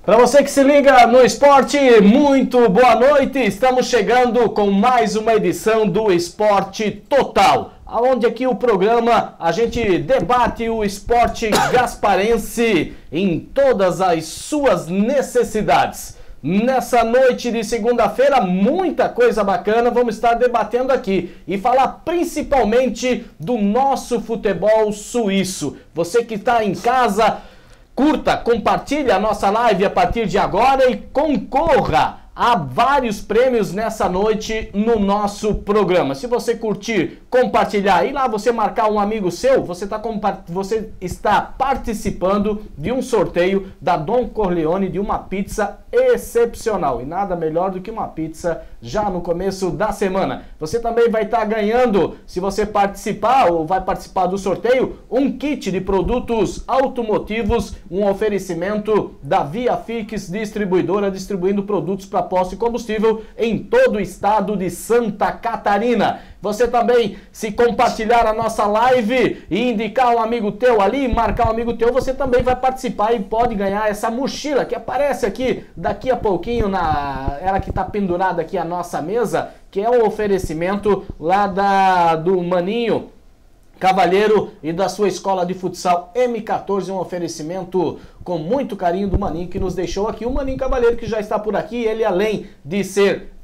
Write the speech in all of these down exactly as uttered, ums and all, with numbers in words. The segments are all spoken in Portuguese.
Para você que se liga no esporte, muito boa noite. Estamos chegando com mais uma edição do Esporte Total, onde aqui o programa a gente debate o esporte gasparense em todas as suas necessidades. Nessa noite de segunda-feira, muita coisa bacana vamos estar debatendo aqui e falar principalmente do nosso futebol suíço. Você que está em casa, curta, compartilhe a nossa live a partir de agora e concorra a vários prêmios nessa noite no nosso programa. Se você curtir, compartilhar e lá você marcar um amigo seu, você, tá você está participando de um sorteio da Don Corleone de uma pizza excepcional. E nada melhor do que uma pizza já no começo da semana. Você também vai estar ganhando, se você participar ou vai participar do sorteio, um kit de produtos automotivos, um oferecimento da ViaFix Distribuidora, distribuindo produtos para posto de combustível em todo o estado de Santa Catarina. Você também, se compartilhar a nossa live e indicar um amigo teu ali, marcar um amigo teu, você também vai participar e pode ganhar essa mochila que aparece aqui daqui a pouquinho, na ela que está pendurada aqui à nossa mesa, que é um oferecimento lá da, do Maninho Cavalheiro e da sua escola de futsal M quatorze, um oferecimento com muito carinho do Maninho que nos deixou aqui. O Maninho Cavalheiro que já está por aqui, ele além de ser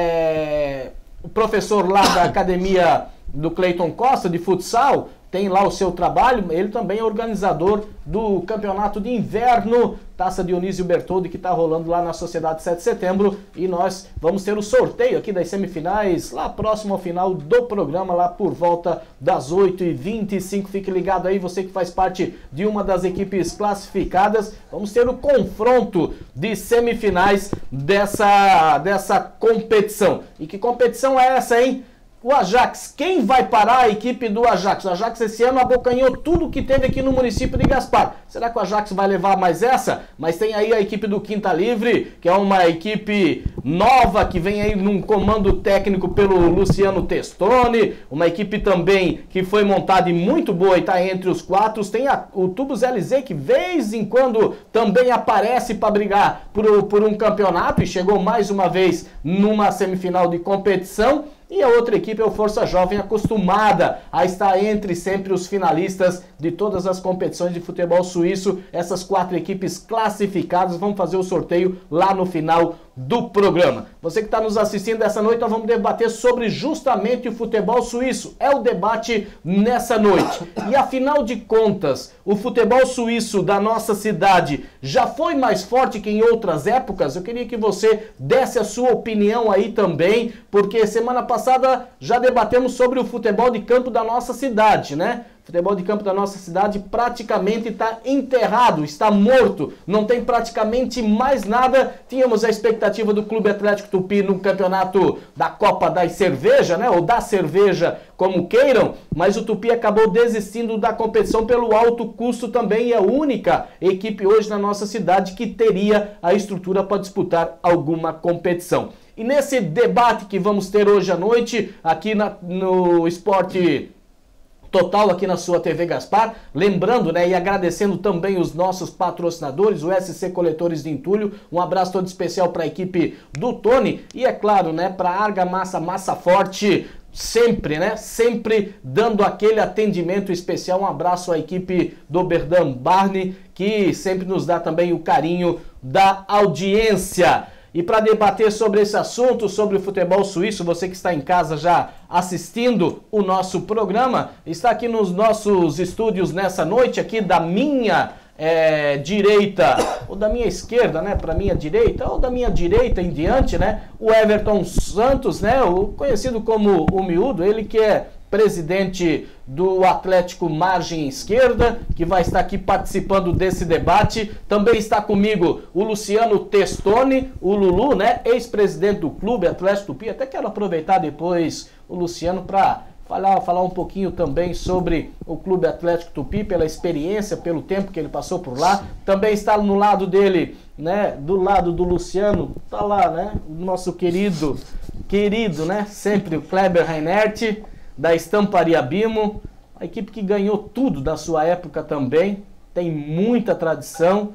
é, o professor lá da academia do Cleiton Costa de futsal, tem lá o seu trabalho, ele também é organizador do campeonato de inverno, Taça Dionísio Bertoldi, que está rolando lá na Sociedade sete de Setembro, e nós vamos ter o sorteio aqui das semifinais, lá próximo ao final do programa, lá por volta das oito e vinte e cinco, fique ligado aí, você que faz parte de uma das equipes classificadas, vamos ter o confronto de semifinais dessa, dessa competição. E que competição é essa, hein? O Ajax, quem vai parar a equipe do Ajax? O Ajax esse ano abocanhou tudo que teve aqui no município de Gaspar. Será que o Ajax vai levar mais essa? Mas tem aí a equipe do Quinta Livre, que é uma equipe nova, que vem aí num comando técnico pelo Luciano Testoni, uma equipe também que foi montada e muito boa e está entre os quatro. Tem a, o Tubos L Z, que vez em quando também aparece para brigar por, por um campeonato e chegou mais uma vez numa semifinal de competição. E a outra equipe é o Força Jovem, acostumada a estar entre sempre os finalistas de todas as competições de futebol suíço. Essas quatro equipes classificadas vão fazer o sorteio lá no final do programa. Você que está nos assistindo essa noite, nós vamos debater sobre justamente o futebol suíço. É o debate nessa noite. E afinal de contas, o futebol suíço da nossa cidade já foi mais forte que em outras épocas? Eu queria que você desse a sua opinião aí também, porque semana passada já debatemos sobre o futebol de campo da nossa cidade, né? O futebol de campo da nossa cidade praticamente está enterrado, está morto, não tem praticamente mais nada. Tínhamos a expectativa do Clube Atlético Tupi no campeonato da Copa da Cerveja, né? Ou da cerveja, como queiram, mas o Tupi acabou desistindo da competição pelo alto custo também, e é a única equipe hoje na nossa cidade que teria a estrutura para disputar alguma competição. E nesse debate que vamos ter hoje à noite, aqui na, no Esporte Total, aqui na sua T V Gaspar, lembrando, né, e agradecendo também os nossos patrocinadores, o S C Coletores de Entulho, um abraço todo especial para a equipe do Tony, e é claro, né, para a Argamassa Massa Forte, sempre, né, sempre dando aquele atendimento especial, um abraço à equipe do Berdan Barney, que sempre nos dá também o carinho da audiência. E para debater sobre esse assunto, sobre o futebol suíço, você que está em casa já assistindo o nosso programa, está aqui nos nossos estúdios nessa noite, aqui da minha é, direita, ou da minha esquerda, né, para minha direita, ou da minha direita em diante, né, o Everton Santos, né, o conhecido como o Miúdo, ele que é presidente do Atlético Margem Esquerda, que vai estar aqui participando desse debate. Também está comigo o Luciano Testoni, o Lulu, né, ex-presidente do Clube Atlético Tupi. Até quero aproveitar depois o Luciano para falar, falar um pouquinho também sobre o Clube Atlético Tupi, pela experiência, pelo tempo que ele passou por lá. Também está no lado dele, né, do lado do Luciano, tá lá, né, o nosso querido, querido, né, sempre o Kleber Reinert, da Estamparia Bimo, a equipe que ganhou tudo da sua época também, tem muita tradição,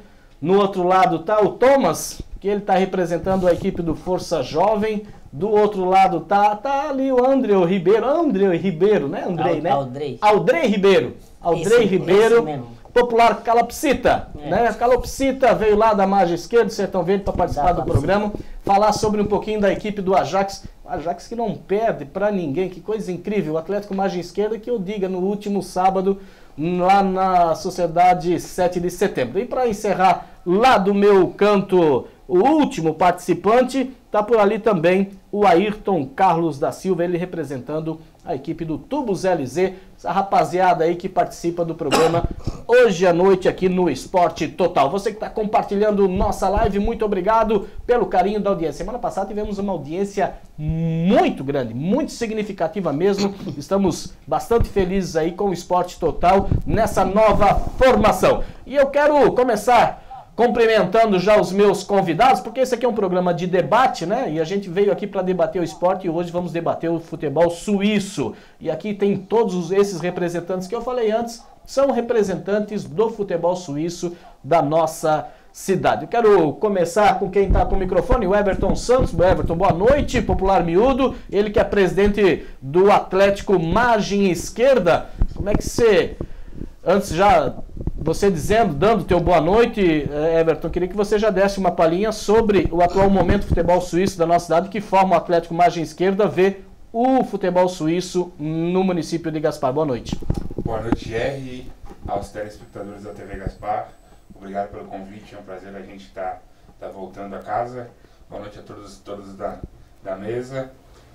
No outro lado está o Thomas, que ele está representando a equipe do Força Jovem. Do outro lado tá, tá ali o André Ribeiro, André Ribeiro, né? Andrei, Al, né? Aldrei. Aldrei Ribeiro. Aldrei Esse, Ribeiro, esse mesmo. popular Calopsita, É. né? Calopsita veio lá da margem esquerda do Sertão Verde para participar Dá do pra programa, falar sobre um pouquinho da equipe do Ajax. O Ajax que não perde para ninguém, que coisa incrível. O Atlético margem esquerda que eu diga no último sábado lá na Sociedade sete de setembro. E para encerrar lá do meu canto, o último participante, tá por ali também o Ayrton Carlos da Silva, ele representando a equipe do Tubos L Z, essa rapaziada aí que participa do programa hoje à noite aqui no Esporte Total. Você que está compartilhando nossa live, muito obrigado pelo carinho da audiência. Semana passada tivemos uma audiência muito grande, muito significativa mesmo. Estamos bastante felizes aí com o Esporte Total nessa nova formação. E eu quero começar cumprimentando já os meus convidados, porque esse aqui é um programa de debate, né? E a gente veio aqui para debater o esporte e hoje vamos debater o futebol suíço. E aqui tem todos esses representantes que eu falei antes, são representantes do futebol suíço da nossa cidade. Eu quero começar com quem está com o microfone, o Everton Santos. O Everton, boa noite, popular miúdo. Ele que é presidente do Atlético Margem Esquerda. Como é que você... Antes já, você dizendo, dando teu boa noite, Everton, queria que você já desse uma palhinha sobre o atual momento do futebol suíço da nossa cidade, que forma o Atlético Margem Esquerda, vê o futebol suíço no município de Gaspar. Boa noite. Boa noite, Jerry, aos telespectadores da T V Gaspar. Obrigado pelo convite, é um prazer a gente estar tá, tá voltando a casa. Boa noite a todos, todos da, da mesa.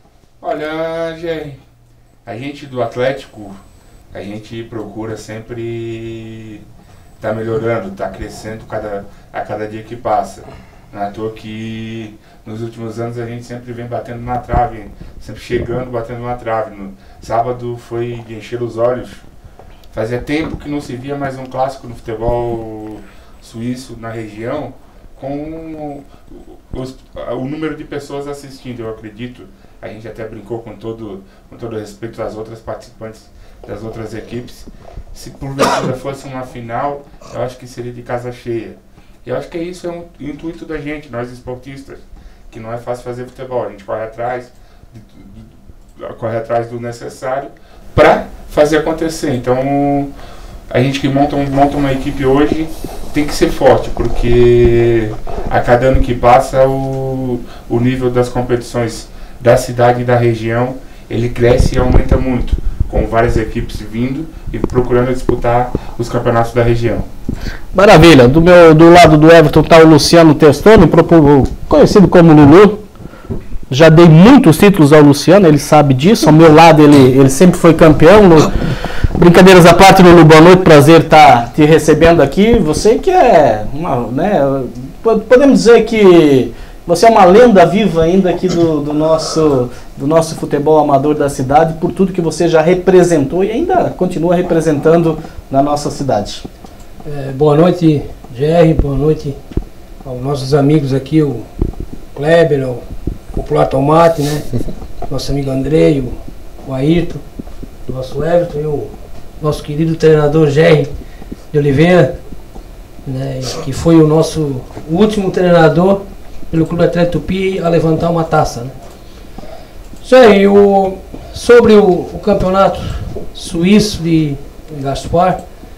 Olha, Jerry, a gente do Atlético... A gente procura sempre estar tá melhorando, estar tá crescendo cada, a cada dia que passa. Não é à toa que nos últimos anos a gente sempre vem batendo na trave, sempre chegando, batendo na trave. No sábado foi de encher os olhos. Fazia tempo que não se via mais um clássico no futebol suíço na região, com os, o número de pessoas assistindo, eu acredito. A gente até brincou com todo, com todo respeito às outras participantes das outras equipes. Se porventura fosse uma final, eu acho que seria de casa cheia. E eu acho que isso é um intuito da gente, nós esportistas, que não é fácil fazer futebol. A gente corre atrás, de, de, corre atrás do necessário para fazer acontecer. Então, a gente que monta, monta uma equipe hoje tem que ser forte, porque a cada ano que passa o, o nível das competições da cidade e da região, ele cresce e aumenta muito, com várias equipes vindo e procurando disputar os campeonatos da região. Maravilha. Do, meu, do lado do Everton está o Luciano Testoni, conhecido como Lulu. Já dei muitos títulos ao Luciano, ele sabe disso. Ao meu lado ele, ele sempre foi campeão. No, brincadeiras à parte, Lulu, boa noite, prazer estar te recebendo aqui. Você que é, uma, né, podemos dizer que você é uma lenda viva ainda aqui do, do, nosso, do nosso futebol amador da cidade, por tudo que você já representou e ainda continua representando na nossa cidade. É, boa noite, Jerry, boa noite aos nossos amigos aqui, o Kleber, o Popular Tomate, né? Nosso amigo Andrei, o, o Ayrton, o nosso Everton e o nosso querido treinador Jerry de Oliveira, né? Que foi o nosso último treinador pelo Clube Atlético Tupi a levantar uma taça, né? Jerry, o, sobre o, o campeonato suíço de, de Gaspar,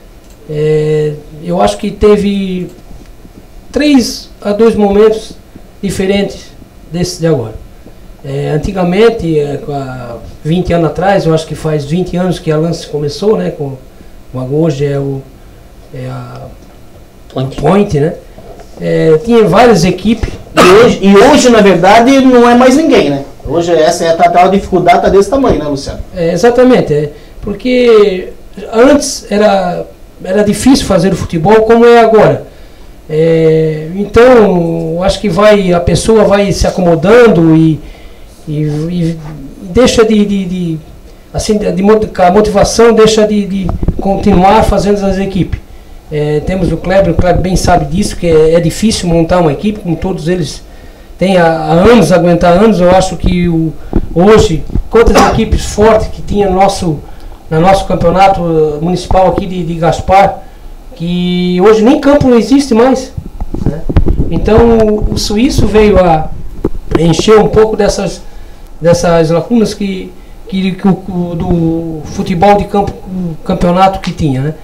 é, eu acho que teve três a dois momentos diferentes desses de agora. É, antigamente, é, há vinte anos atrás, eu acho que faz vinte anos que a Lance começou, né? Com, com hoje é, o, é a Point, Point né? É, tinha várias equipes. E hoje, e hoje, na verdade, não é mais ninguém, né? Hoje essa é a, a dificuldade tá desse tamanho, né, Luciano? É, exatamente, é, porque antes era, era difícil fazer o futebol como é agora. É, então, eu acho que vai, a pessoa vai se acomodando e, e, e deixa de, de, de assim, de, de, a motivação deixa de, de continuar fazendo as equipes. É, temos o Kleber, o Kleber bem sabe disso, que é, é difícil montar uma equipe, como todos eles têm há, há anos, aguentar anos. Eu acho que o, hoje, quantas equipes fortes que tinha no nosso, no nosso campeonato municipal aqui de, de Gaspar, que hoje nem campo não existe mais. né? Então o suíço veio a encher um pouco dessas, dessas lacunas que, que, que o, do futebol de campo, o campeonato que tinha, né?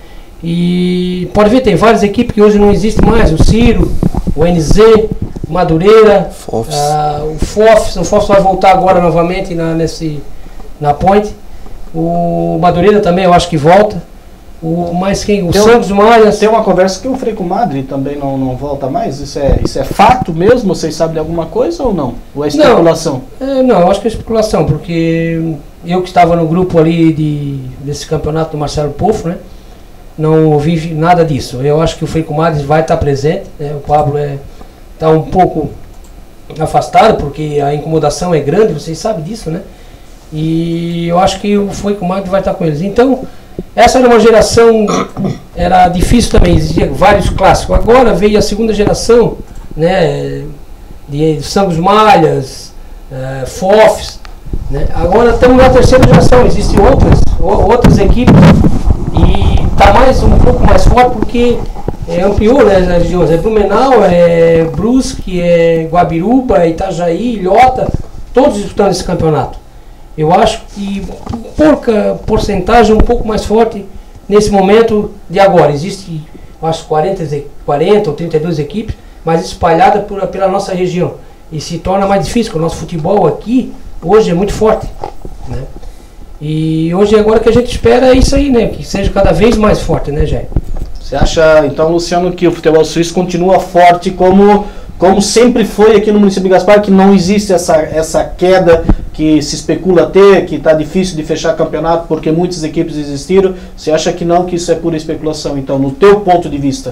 E pode ver, tem várias equipes que hoje não existem mais, o Ciro, o N Z, Madureira, ah, o Fofs, o Fofs vai voltar agora novamente na, nesse, na Point, o Madureira também eu acho que volta, o, mais quem? O Santos Malhas. Tem uma conversa que o Frei Comadre também não, não volta mais, isso é, isso é fato mesmo? Vocês sabem de alguma coisa ou não? Ou é especulação? Não, é, não, eu acho que é especulação, porque eu que estava no grupo ali de, desse campeonato do Marcelo Pofo, né? Não ouvi nada disso. Eu acho que o Frei Comadre vai estar presente, né? O Pablo é, está um pouco afastado, porque a incomodação é grande, vocês sabem disso, né? E eu acho que o Frei Comadre vai estar com eles. Então, essa era uma geração, era difícil também, existia vários clássicos. Agora veio a segunda geração, né? De Santos Malhas, uh, Fofs, né? Agora estamos na terceira geração, existem outras, outras equipes. E está mais, um pouco mais forte porque é, ampliou, né, as regiões. É Blumenau, é Brusque, é Guabiruba, Itajaí, Ilhota, todos disputando esse campeonato. Eu acho que pouca porcentagem um pouco mais forte nesse momento de agora. Existe, acho, quarenta, quarenta ou trinta e duas equipes, mas espalhada por, pela nossa região. E se torna mais difícil, porque o nosso futebol aqui hoje é muito forte, né? E hoje agora que a gente espera é isso aí, né? Que seja cada vez mais forte, né, Jair? Você acha, então, Luciano, que o futebol suíço continua forte como, como sempre foi aqui no município de Gaspar, que não existe essa, essa queda que se especula ter, que está difícil de fechar campeonato porque muitas equipes existiram? Você acha que não, que isso é pura especulação, então, no teu ponto de vista?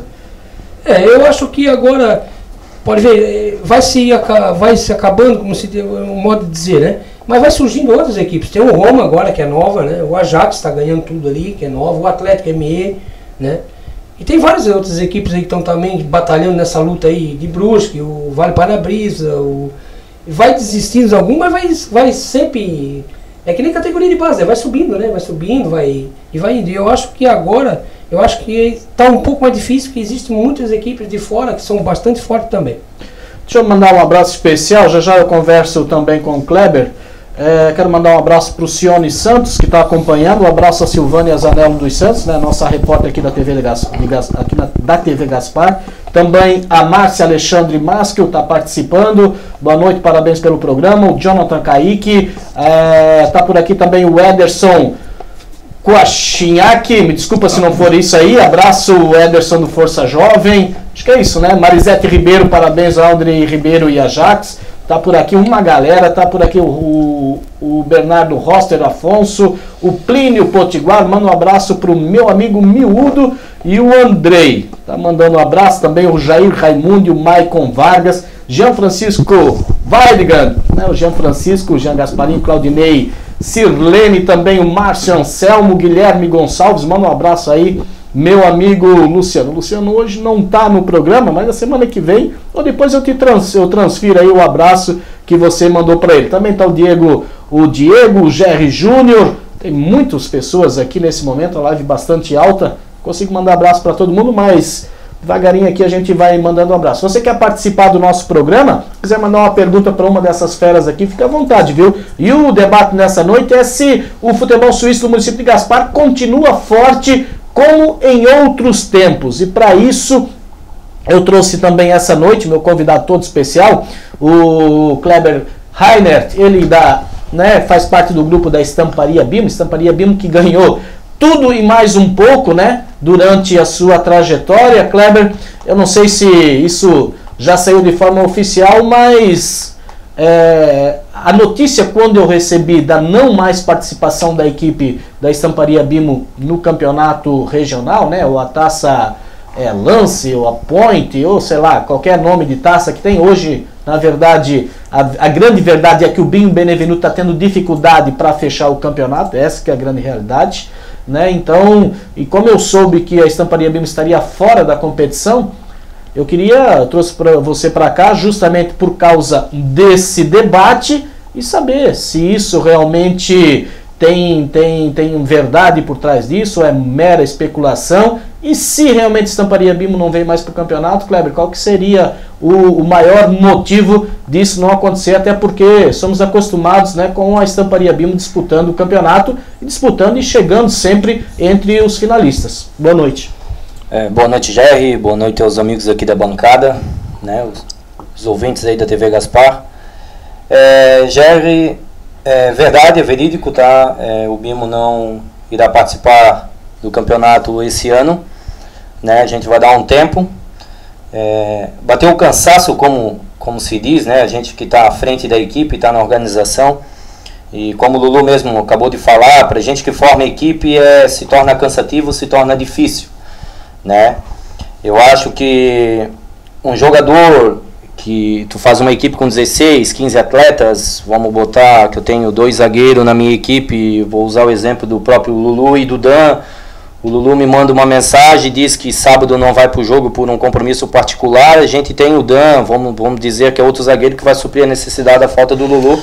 É, eu acho que agora, pode ver, vai se, vai se acabando, como se um modo de dizer, né? Mas vai surgindo outras equipes. Tem o Roma agora, que é nova, né? O Ajax está ganhando tudo ali, que é nova. O Atlético M E, né? E tem várias outras equipes aí que estão também batalhando nessa luta aí. De Brusque, o Vale Parabrisa, o... vai desistindo algumas, mas vai, vai sempre... É que nem categoria de base, né? Vai subindo, né? Vai subindo, vai... E vai indo. E eu acho que agora, eu acho que está um pouco mais difícil, porque existem muitas equipes de fora que são bastante fortes também. Deixa eu mandar um abraço especial. Já já eu converso também com o Kleber. É, quero mandar um abraço para o Cione Santos, que está acompanhando. Um abraço a Silvânia Zanello dos Santos, né, nossa repórter aqui da T V, Gas, aqui na, da T V Gaspar. Também a Márcia Alexandre Maskel está participando. Boa noite, parabéns pelo programa. O Jonathan Kaique. Está é, por aqui também o Ederson Coachinhaque. Me desculpa se não for isso aí. Abraço o Ederson do Força Jovem. Acho que é isso, né? Marisete Ribeiro, parabéns a André Ribeiro e a Jax. Tá por aqui uma galera, tá por aqui o, o, o Bernardo Roster Afonso, o Plínio Potiguar, manda um abraço pro meu amigo Miúdo e o Andrei. Tá mandando um abraço também o Jair Raimundo e o Maicon Vargas, Jean Francisco Weidegand, né, o Jean Francisco, o Jean Gasparinho, Claudinei, Sirlene também, o Márcio Anselmo, Guilherme Gonçalves, manda um abraço aí. Meu amigo Luciano. Luciano hoje não está no programa, mas na semana que vem, ou depois eu te trans, eu transfiro aí o abraço que você mandou para ele. Também está o Diego, o Diego, o Jerry Júnior. Tem muitas pessoas aqui nesse momento, a live bastante alta. Consigo mandar abraço para todo mundo, mas devagarinho aqui a gente vai mandando um abraço. Se você quer participar do nosso programa, quiser mandar uma pergunta para uma dessas feras aqui, fica à vontade, viu? E o debate nessa noite é se o futebol suíço do município de Gaspar continua forte como em outros tempos. E para isso, eu trouxe também essa noite, meu convidado todo especial, o Kleber Reinert, ele da, né, faz parte do grupo da Estamparia Bimo, Estamparia Bimo que ganhou tudo e mais um pouco, né, durante a sua trajetória. Kleber, eu não sei se isso já saiu de forma oficial, mas é, a notícia quando eu recebi da não mais participação da equipe da Estamparia Bimo no campeonato regional, né, ou a taça é, Lance, ou a Point, ou sei lá, qualquer nome de taça que tem hoje, na verdade, a, a grande verdade é que o Bimo Benevenuto está tendo dificuldade para fechar o campeonato, essa que é a grande realidade, né, então, e como eu soube que a Estamparia Bimo estaria fora da competição, eu queria, eu trouxe para você para cá justamente por causa desse debate e saber se isso realmente Tem, tem, tem verdade por trás disso? É mera especulação? E se realmente Estamparia Bimbo não vem mais para o campeonato, Kleber, qual que seria o, o maior motivo disso não acontecer? Até porque somos acostumados, né, com a Estamparia Bimbo disputando o campeonato, e disputando e chegando sempre entre os finalistas. Boa noite. É, boa noite, Jerry. Boa noite aos amigos aqui da bancada, né, os, os ouvintes aí da T V Gaspar. É, Jerry, é verdade, é verídico, tá? É, o Bimbo não irá participar do campeonato esse ano, né? A gente vai dar um tempo. É, bateu o cansaço, como, como se diz, né? A gente que está à frente da equipe, está na organização. E como o Lulu mesmo acabou de falar, para a gente que forma a equipe é, se torna cansativo, se torna difícil, né? Eu acho que um jogador que tu faz uma equipe com dezesseis, quinze atletas, vamos botar que eu tenho dois zagueiros na minha equipe, vou usar o exemplo do próprio Lulu e do Dan. O Lulu me manda uma mensagem, diz que sábado não vai para o jogo por um compromisso particular. A gente tem o Dan, vamos, vamos dizer que é outro zagueiro que vai suprir a necessidade da falta do Lulu.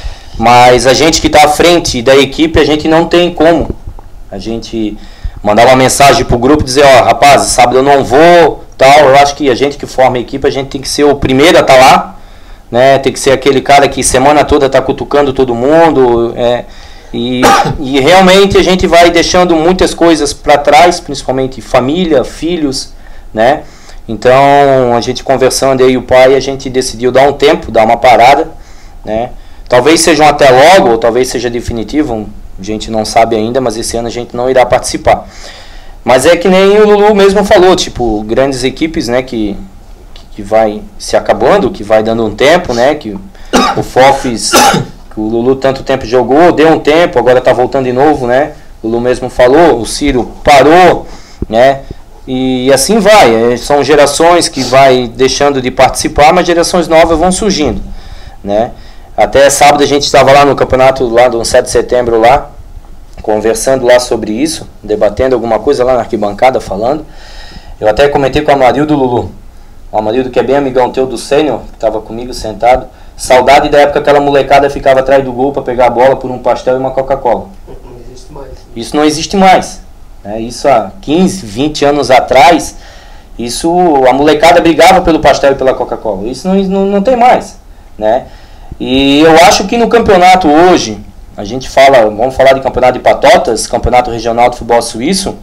Mas a gente que está à frente da equipe, a gente não tem como a gente mandar uma mensagem para o grupo e dizer, ó, rapaz, sábado eu não vou, tal. Eu acho que a gente que forma a equipe, a gente tem que ser o primeiro a estar lá, né? Tem que ser aquele cara que semana toda está cutucando todo mundo, é, e, e realmente a gente vai deixando muitas coisas para trás, principalmente família, filhos, né? Então a gente conversando aí o pai, a gente decidiu dar um tempo, dar uma parada, né? Talvez seja um até logo, ou talvez seja definitivo, a gente não sabe ainda, mas esse ano a gente não irá participar. Mas é que nem o Lulu mesmo falou, tipo, grandes equipes, né, que, que vai se acabando, que vai dando um tempo, né, que o Fofes, que o Lulu tanto tempo jogou, deu um tempo, agora está voltando de novo, né, o Lulu mesmo falou, o Ciro parou, né, e assim vai, são gerações que vai deixando de participar, mas gerações novas vão surgindo, né. Até sábado a gente estava lá no campeonato, lá do sete de setembro, lá, conversando lá sobre isso, debatendo alguma coisa lá na arquibancada, falando. Eu até comentei com o Amarildo Lulu, o Amarildo que é bem amigão teu do sênior, que estava comigo sentado, saudade da época que aquela molecada ficava atrás do gol para pegar a bola por um pastel e uma Coca-Cola. Não existe mais. Isso não existe mais, né? Isso há quinze, vinte anos atrás, isso, a molecada brigava pelo pastel e pela Coca-Cola, isso não, não, não tem mais, né? E eu acho que no campeonato hoje, a gente fala, vamos falar de campeonato de patotas, campeonato regional de futebol suíço,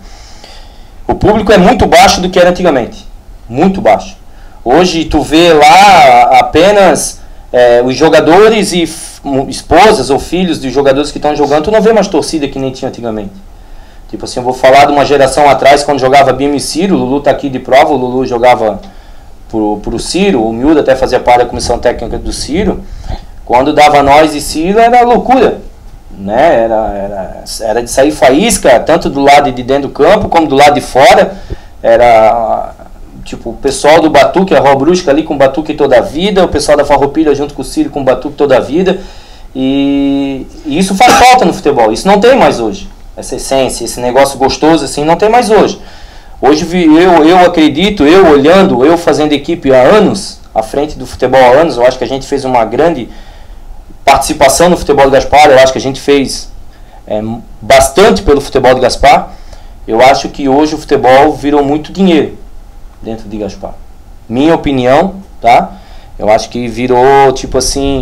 o público é muito baixo do que era antigamente, muito baixo. Hoje tu vê lá apenas é, os jogadores e esposas ou filhos de jogadores que estão jogando, tu não vê mais torcida que nem tinha antigamente. Tipo assim, eu vou falar de uma geração atrás, quando jogava Bimbo e Ciro, o Lulu tá aqui de prova, o Lulu jogava pro, pro Ciro, o Miúdo até fazia parte da comissão técnica do Ciro. Quando dava nós e Ciro era loucura, né? Era, era, era de sair faísca, tanto do lado de dentro do campo como do lado de fora. Era tipo o pessoal do Batuque, a Rua Brusca ali com o Batuque toda a vida, o pessoal da Farroupilha junto com o Ciro com o Batuque toda a vida. E, e isso faz falta no futebol, isso não tem mais hoje. Essa essência, esse negócio gostoso assim, não tem mais hoje. Hoje eu, eu acredito, eu olhando, eu fazendo equipe há anos, à frente do futebol há anos, eu acho que a gente fez uma grande participação no futebol do Gaspar, eu acho que a gente fez é, bastante pelo futebol do Gaspar. Eu acho que hoje o futebol virou muito dinheiro dentro de Gaspar. Minha opinião, tá? Eu acho que virou tipo assim,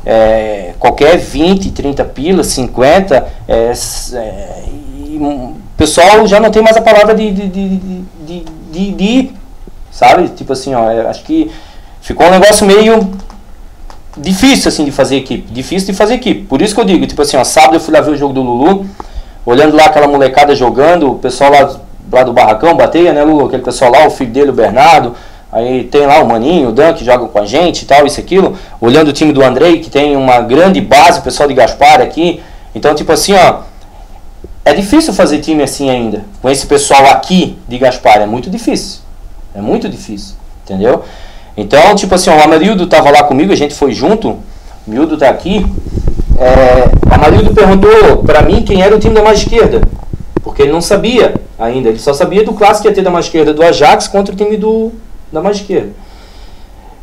é, qualquer vinte, trinta pilas, cinquenta, é, é, e o pessoal já não tem mais a palavra de, de, de, de, de, de ir, sabe? Tipo assim, ó, acho que ficou um negócio meio difícil assim de fazer equipe, difícil de fazer equipe. Por isso que eu digo, tipo assim, ó, sábado eu fui lá ver o jogo do Lulu, olhando lá aquela molecada jogando, o pessoal lá, lá do Barracão bateia, né, Lulu? Aquele pessoal lá, o filho dele, o Bernardo, aí tem lá o Maninho, o Dan, que joga com a gente e tal, isso, aquilo. Olhando o time do Andrei, que tem uma grande base, o pessoal de Gaspar aqui. Então, tipo assim, ó, é difícil fazer time assim ainda, com esse pessoal aqui de Gaspar, é muito difícil. É muito difícil, entendeu? Então, tipo assim, o Amarildo estava lá comigo, a gente foi junto, o Miúdo tá aqui. É, o Amarildo perguntou para mim quem era o time da mais esquerda, porque ele não sabia ainda, ele só sabia do clássico que ia ter da mais esquerda do Ajax contra o time do, da mais esquerda.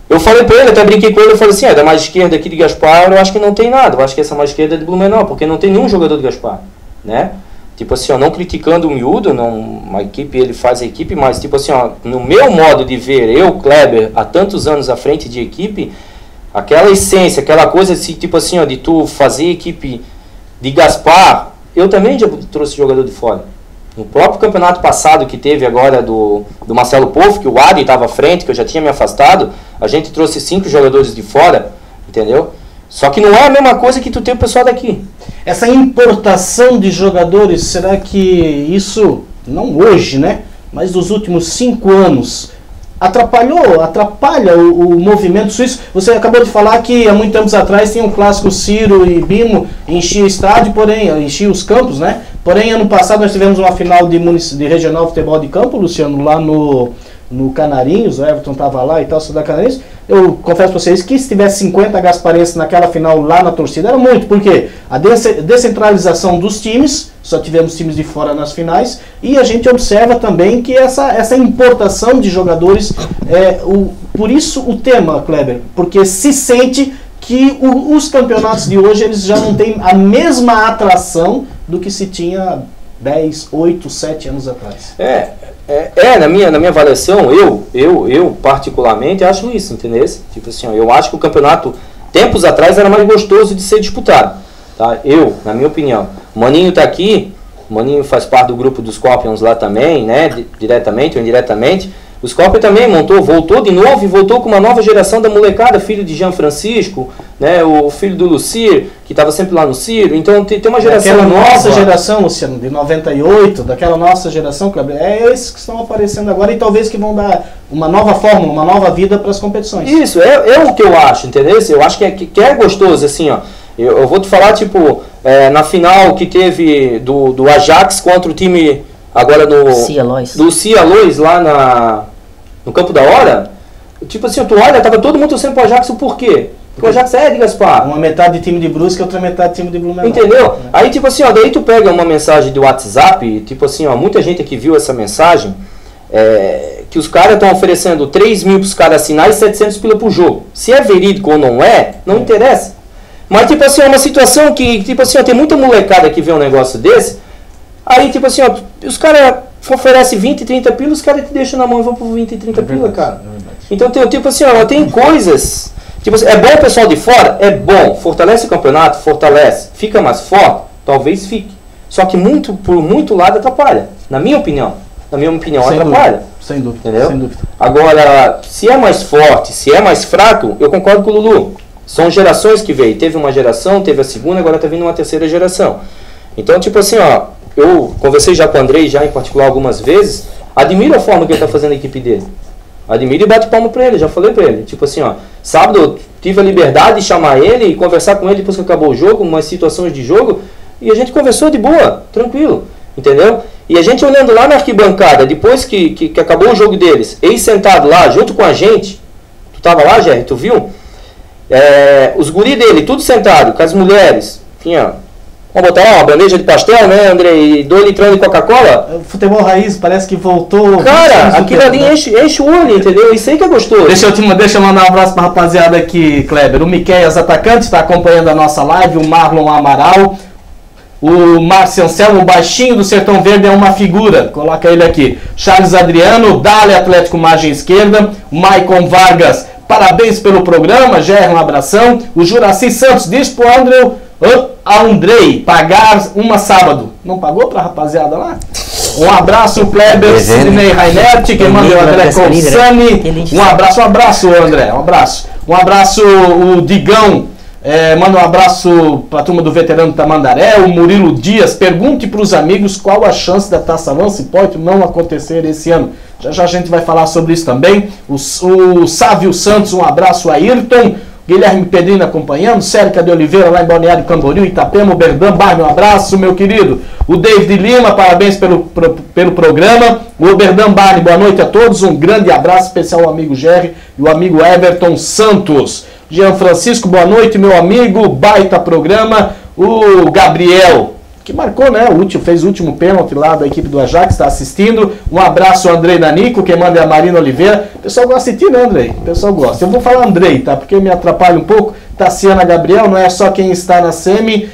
Eu falei pra ele, até brinquei com ele, eu falei assim, é, da mais esquerda aqui de Gaspar, eu acho que não tem nada, eu acho que essa mais esquerda é de Blumenau, porque não tem nenhum jogador de Gaspar, né? Tipo assim, ó, não criticando o miúdo, não, a equipe, ele faz a equipe, mas tipo assim, ó, no meu modo de ver, eu, Kleber, há tantos anos à frente de equipe, aquela essência, aquela coisa assim, tipo assim, ó, de tu fazer equipe de Gaspar, eu também já trouxe jogador de fora. No próprio campeonato passado que teve agora do, do Marcelo Povo, que o Adi estava à frente, que eu já tinha me afastado, a gente trouxe cinco jogadores de fora, entendeu? Só que não é a mesma coisa que tu tem o pessoal daqui. Essa importação de jogadores, será que isso, não hoje, né? Mas nos últimos cinco anos, atrapalhou, atrapalha o, o movimento suíço? Você acabou de falar que há muitos anos atrás tinha um clássico Ciro e Bimo, enchia estádio, porém, enchia os campos, né? Porém, ano passado nós tivemos uma final de, de regional futebol de campo, Luciano, lá no, no Canarinhos, o Everton estava lá e tal, da Canarinhos. Eu confesso para vocês que se tivesse cinquenta gasparenses naquela final lá na torcida, era muito, porque a descentralização dos times, só tivemos times de fora nas finais, e a gente observa também que essa, essa importação de jogadores, é, o, por isso o tema, Kleber, porque se sente que o, os campeonatos de hoje eles já não têm a mesma atração do que se tinha dez, oito, sete anos atrás. É, é, é na, minha, na minha avaliação, eu, eu, eu particularmente acho isso, entendeu? Tipo assim, ó, eu acho que o campeonato, tempos atrás, era mais gostoso de ser disputado. Tá? Eu, na minha opinião. O Maninho está aqui, o Maninho faz parte do grupo dos Scorpions lá também, né? D diretamente ou indiretamente. O Scorpion também montou, voltou de novo e voltou com uma nova geração da molecada, filho de Jean Francisco, né, o filho do Lucir, que estava sempre lá no Ciro. Então tem, tem uma geração daquela nova. nossa geração, Luciano, de noventa e oito, daquela nossa geração, Kleber, é esses que estão aparecendo agora e talvez que vão dar uma nova forma, uma nova vida para as competições. Isso, é, é o que eu acho, entendeu? Eu acho que é, que é gostoso, assim, ó. Eu, eu vou te falar, tipo, é, na final que teve do, do Ajax contra o time agora do Cialois. do Cialois lá na, no Campo da Hora, tipo assim, tu olha, tava todo mundo torcendo pro Ajax, o porquê? Porque o Ajax é de Gaspar. Uma metade de time de Brusque e outra metade de time de Blumenau. Entendeu? Aí tipo assim, ó, daí tu pega uma mensagem do WhatsApp, tipo assim, ó, muita gente aqui viu essa mensagem, é, que os caras estão oferecendo três mil pros caras assinar e setecentos pila pro jogo. Se é verídico ou não é, não é. interessa. Mas tipo assim, é uma situação que, tipo assim, ó, tem muita molecada que vê um negócio desse, aí tipo assim, ó, os caras oferecem vinte, trinta pila, os caras te deixam na mão e vão por vinte, trinta pila, cara. Então tem, tipo assim, ó, tem coisas, tipo assim, é bom o pessoal de fora? É bom, fortalece o campeonato, fortalece, fica mais forte, talvez fique. Só que muito, por muito lado atrapalha, na minha opinião. Na minha opinião, sem atrapalha. Dúvida, sem dúvida, entendeu? sem dúvida. Agora, se é mais forte, se é mais fraco, eu concordo com o Lulu. São gerações que veio. Teve uma geração, teve a segunda, agora está vindo uma terceira geração. Então, tipo assim, ó, eu conversei já com o Andrei, já em particular algumas vezes, admiro a forma que ele está fazendo a equipe dele. Admiro e bate palma para ele, já falei para ele. Tipo assim, ó, sábado eu tive a liberdade de chamar ele e conversar com ele depois que acabou o jogo, umas situações de jogo, e a gente conversou de boa, tranquilo, entendeu? E a gente olhando lá na arquibancada, depois que, que, que acabou o jogo deles, ele sentado lá, junto com a gente, tu tava lá, Jerry, tu viu? É, os guri dele, tudo sentado, com as mulheres, tinha, vamos botar uma bandeja de pastel, né, André, e dois litrão de Coca-Cola. O futebol raiz parece que voltou. Cara, aquilo ali né? enche, enche o olho, entendeu? Isso aí que é gostoso. Deixa eu, te, deixa eu mandar um abraço pra rapaziada aqui, Kleber. O Miqueias Atacante está acompanhando a nossa live, o Marlon Amaral. O Márcio Anselmo, o baixinho do Sertão Verde, é uma figura. Coloca ele aqui. Charles Adriano, Dali Atlético Margem Esquerda. O Maicon Vargas, parabéns pelo programa. Gerra, um abração. O Juraci Santos diz pro André, a Andrei pagar uma sábado. Não pagou pra rapaziada lá? Um abraço, Kleber, Sidney Rainert, que manda o André Colsani. Um abraço, um abraço, André. Um abraço. Um abraço, o Digão. É, manda um abraço para a turma do Veterano Tamandaré, o Murilo Dias. Pergunte para os amigos qual a chance da Taça Lance Point não acontecer esse ano. Já já a gente vai falar sobre isso também. O, o Sávio Santos, um abraço, Ayrton. Guilherme Pedrino acompanhando. Sérica de Oliveira lá em Balneário Camboriú, Itapema. O Berdan Barne, um abraço, meu querido. O David Lima, parabéns pelo, pro, pelo programa. O Berdan Barne, boa noite a todos. Um grande abraço especial ao amigo Jerry e o amigo Everton Santos. Jean Francisco, boa noite, meu amigo, baita programa. O Gabriel que marcou, né? O último, fez o último pênalti lá da equipe do Ajax, está assistindo. Um abraço ao Andrei Nanico, quem manda é a Marina Oliveira. O pessoal gosta de ti, né, Andrei? O pessoal gosta. Eu vou falar Andrei, tá? Porque me atrapalha um pouco. Tassiana Gabriel, não é só quem está na semi.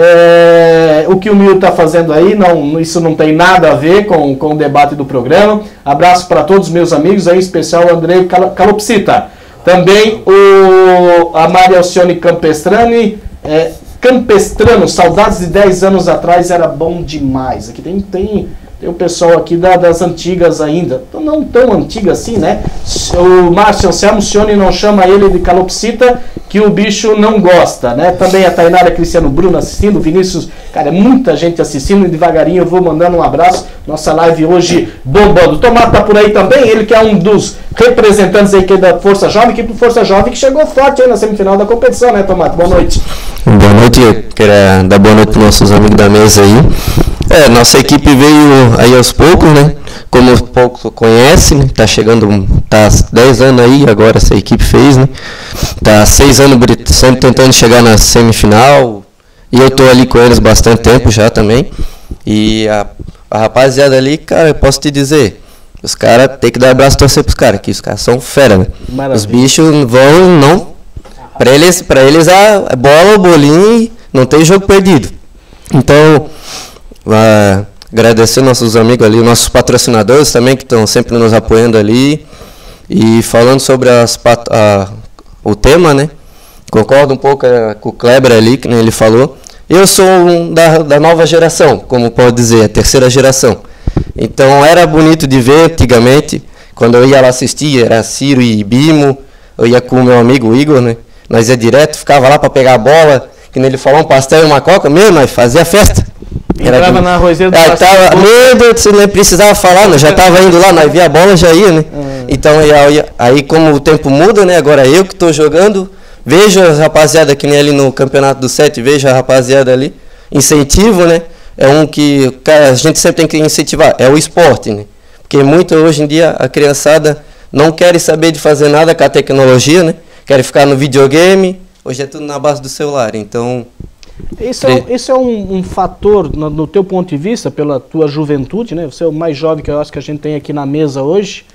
É, o que o Mil está fazendo aí, não, isso não tem nada a ver com, com o debate do programa. Abraço para todos os meus amigos, aí, em especial o Andrei Calopsita. Também o, a Maria Alcione Campestrani, é, Campestrano, saudades de dez anos atrás, era bom demais. Aqui tem, tem, tem o pessoal aqui da, das antigas ainda, não tão antiga assim, né? O Márcio Anselmo Cione não chama ele de Calopsita, que o bicho não gosta, né? Também a Tainara Cristiano Bruno assistindo, Vinícius, cara, é muita gente assistindo, e devagarinho eu vou mandando um abraço. Nossa live hoje bombando. O Tomate tá por aí também, ele que é um dos representantes aí que da Força Jovem, equipe do Força Jovem, que chegou forte aí na semifinal da competição, né, Tomate? Boa noite. Boa noite, eu queria dar boa noite para os nossos amigos da mesa aí. É, nossa equipe veio aí aos poucos, né? Como poucos conhecem, né? Tá chegando, tá dez anos aí, agora essa equipe fez, né? Tá seis anos sempre tentando chegar na semifinal. E eu tô ali com eles bastante tempo já também. E a, a rapaziada ali, cara, eu posso te dizer, os caras tem que dar abraço e torcer pros caras, que os caras são fera, né? Maravilha. Os bichos vão, não. Pra eles, pra eles a bola, o bolinho, não tem jogo perdido. Então, uh, agradecer nossos amigos ali, nossos patrocinadores também, que estão sempre nos apoiando ali. E falando sobre as, a, o tema, né? Concordo um pouco uh, com o Kleber ali, que ele falou. Eu sou um da, da nova geração, como pode dizer, a terceira geração. Então era bonito de ver antigamente, quando eu ia lá assistir, era Ciro e Bimo, eu ia com o meu amigo Igor, né? Nós ia direto, ficava lá para pegar a bola, que nem ele falou, um pastel e uma coca, meu, nós fazia festa. Entrava era, na arrozeira do é, tava, meu Deus, você nem precisava falar, nós já estava indo lá, nós via a bola, já ia, né? Uhum. Então, aí, aí como o tempo muda, né? Agora eu que estou jogando, vejo a rapaziada que nem ali no Campeonato do Sete, vejo a rapaziada ali, incentivo, né? É um que cara, a gente sempre tem que incentivar, é o esporte, né? Porque muito hoje em dia a criançada não quer saber de fazer nada com a tecnologia, né? Querem ficar no videogame, hoje é tudo na base do celular, então... Isso é, isso é um, um fator, no, no teu ponto de vista, pela tua juventude, né? Você é o mais jovem que eu acho que a gente tem aqui na mesa hoje.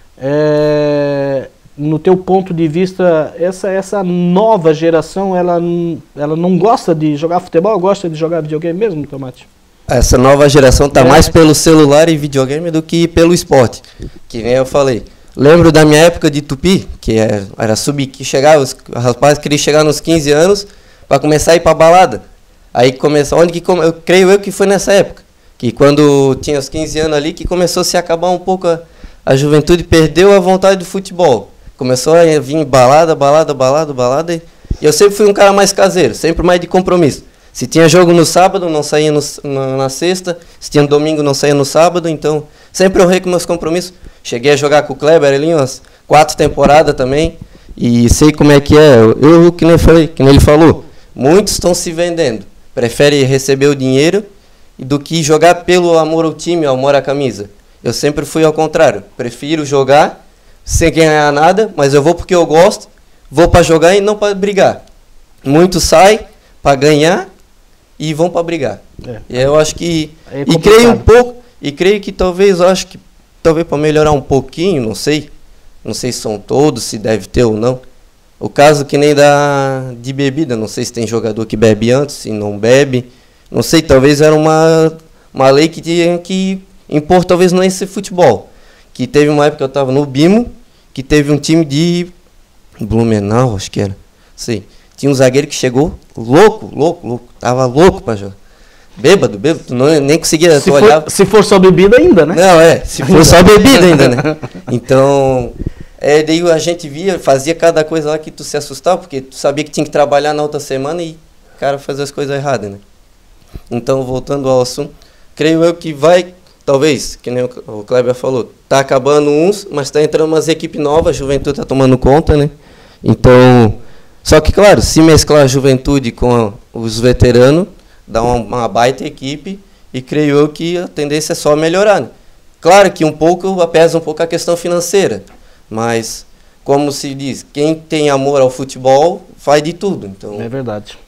É, no teu ponto de vista, essa, essa nova geração, ela, ela não gosta de jogar futebol, gosta de jogar videogame mesmo, Tomate? Essa nova geração está é. mais pelo celular e videogame do que pelo esporte, que nem eu falei. Lembro da minha época de Tupi, que era sub, que chegava, os rapazes queriam chegar nos quinze anos para começar a ir para balada. Aí começou, onde que eu creio eu que foi nessa época, que quando tinha os quinze anos ali, que começou a se acabar um pouco a, a juventude, perdeu a vontade do futebol. Começou a vir balada, balada, balada, balada, e eu sempre fui um cara mais caseiro, sempre mais de compromisso. Se tinha jogo no sábado, não saía no, na, na sexta, se tinha domingo, não saía no sábado, então sempre honrei com meus compromissos. Cheguei a jogar com o Kleber ali umas quatro temporadas também, e sei como é que é. Eu, eu que nem falei, que nem ele falou, muitos estão se vendendo, preferem receber o dinheiro do que jogar pelo amor ao time, ao amor à camisa. Eu sempre fui ao contrário, prefiro jogar sem ganhar nada, mas eu vou porque eu gosto, vou para jogar e não para brigar. Muitos saem para ganhar e vão para brigar. É. E eu acho que é e creio um pouco, e creio que talvez eu acho que talvez para melhorar um pouquinho, não sei. Não sei se são todos, se deve ter ou não. O caso que nem da de bebida, não sei se tem jogador que bebe antes, se não bebe. Não sei, talvez era uma uma lei que tinha que impor talvez não esse futebol. Que teve uma época que eu estava no Bimo, que teve um time de Blumenau, acho que era. Sei. Tinha um zagueiro que chegou louco, louco, louco. Tava louco para jogar. Bêbado, bêbado, não, nem conseguia se olhar. For, se for só bebida ainda, né? Não, é, se for só bebida ainda, né? Então, é, daí a gente via, fazia cada coisa lá que tu se assustava, porque tu sabia que tinha que trabalhar na outra semana e o cara fazia as coisas erradas, né? Então, voltando ao assunto, creio eu que vai, talvez, que nem o Kleber falou, tá acabando uns, mas tá entrando umas equipes novas, a juventude tá tomando conta, né? Então, só que, claro, se mesclar a juventude com os veteranos, dá uma, uma baita equipe e creio eu que a tendência é só melhorar, né? Claro que um pouco, pesa um pouco a questão financeira, mas, como se diz, quem tem amor ao futebol faz de tudo. Então, é verdade.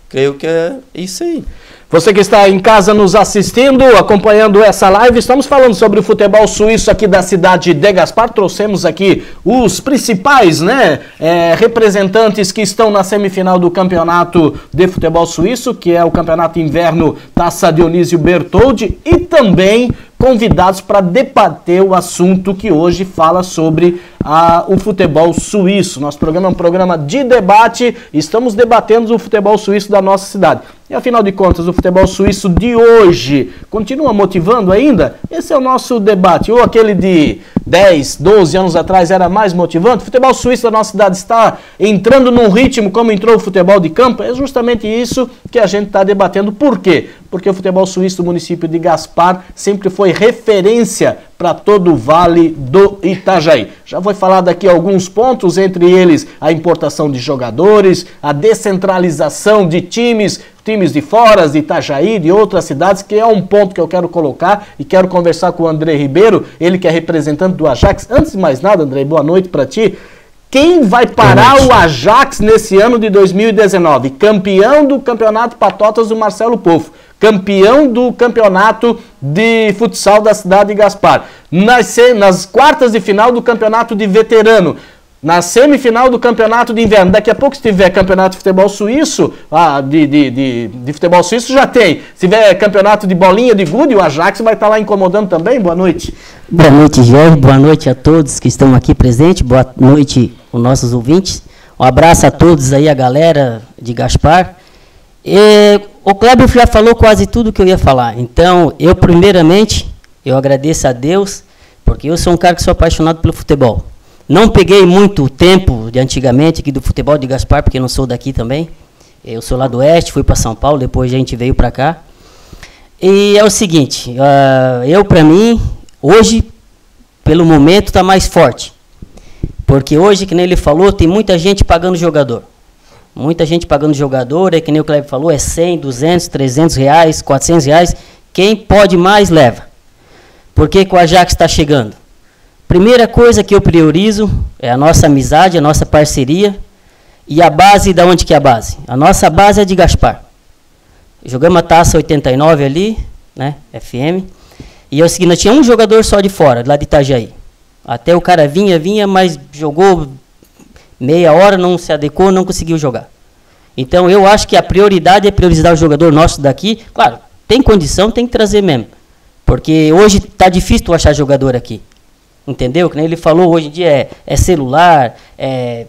creio que é isso aí. Você que está em casa nos assistindo, acompanhando essa live, estamos falando sobre o futebol suíço aqui da cidade de Gaspar. Trouxemos aqui os principais, né, é, representantes que estão na semifinal do campeonato de futebol suíço, que é o campeonato inverno Taça Dionísio Bertoldi, e também convidados para debater o assunto que hoje fala sobre a, o futebol suíço. Nosso programa é um programa de debate, estamos debatendo o futebol suíço da nossa cidade. E afinal de contas, o futebol suíço de hoje continua motivando ainda? Esse é o nosso debate. Ou aquele de dez, doze anos atrás era mais motivante? O futebol suíço da nossa cidade está entrando num ritmo como entrou o futebol de campo? É justamente isso que a gente está debatendo. Por quê? Porque o futebol suíço do município de Gaspar sempre foi referência para todo o Vale do Itajaí. Já foi falado aqui alguns pontos, entre eles a importação de jogadores, a descentralização de times, times de fora, de Itajaí, de outras cidades, que é um ponto que eu quero colocar e quero conversar com o André Ribeiro, ele que é representante do Ajax. Antes de mais nada, André, boa noite para ti. Quem vai parar o Ajax nesse ano de dois mil e dezenove? Campeão do Campeonato Patotas do Marcelo Povo. Campeão do campeonato de futsal da cidade de Gaspar. Nas, nas quartas de final do campeonato de veterano. Na semifinal do campeonato de inverno. Daqui a pouco, se tiver campeonato de futebol suíço, ah, de, de, de, de futebol suíço já tem. Se tiver campeonato de bolinha de gude, o Ajax vai estar lá incomodando também. Boa noite. Boa noite, Jorge. Boa noite a todos que estão aqui presentes. Boa noite aos nossos ouvintes. Um abraço a todos aí, a galera de Gaspar. E o Kleber já falou quase tudo que eu ia falar. Então, eu primeiramente, eu agradeço a Deus, porque eu sou um cara que sou apaixonado pelo futebol. Não peguei muito tempo de antigamente aqui do futebol de Gaspar, porque eu não sou daqui também. Eu sou lá do Oeste, fui para São Paulo, depois a gente veio para cá. E é o seguinte, uh, eu para mim, hoje, pelo momento, está mais forte. Porque hoje, que nem ele falou, tem muita gente pagando jogador. Muita gente pagando jogador, é que nem o Kleber falou, é cem, duzentos, trezentos reais, quatrocentos reais. Quem pode mais, leva. Por que que o Ajax está chegando? Primeira coisa que eu priorizo é a nossa amizade, a nossa parceria. E a base, da onde que é a base? A nossa base é de Gaspar. Jogamos a Taça oitenta e nove ali, né, F M. E é o seguinte, nós tinha um jogador só de fora, lá de Itajaí. Até o cara vinha, vinha, mas jogou meia hora, não se adequou, não conseguiu jogar. Então eu acho que a prioridade é priorizar o jogador nosso daqui. Claro, tem condição, tem que trazer mesmo. Porque hoje está difícil tu achar jogador aqui. Entendeu? Que nem ele falou, hoje em dia é, é celular, é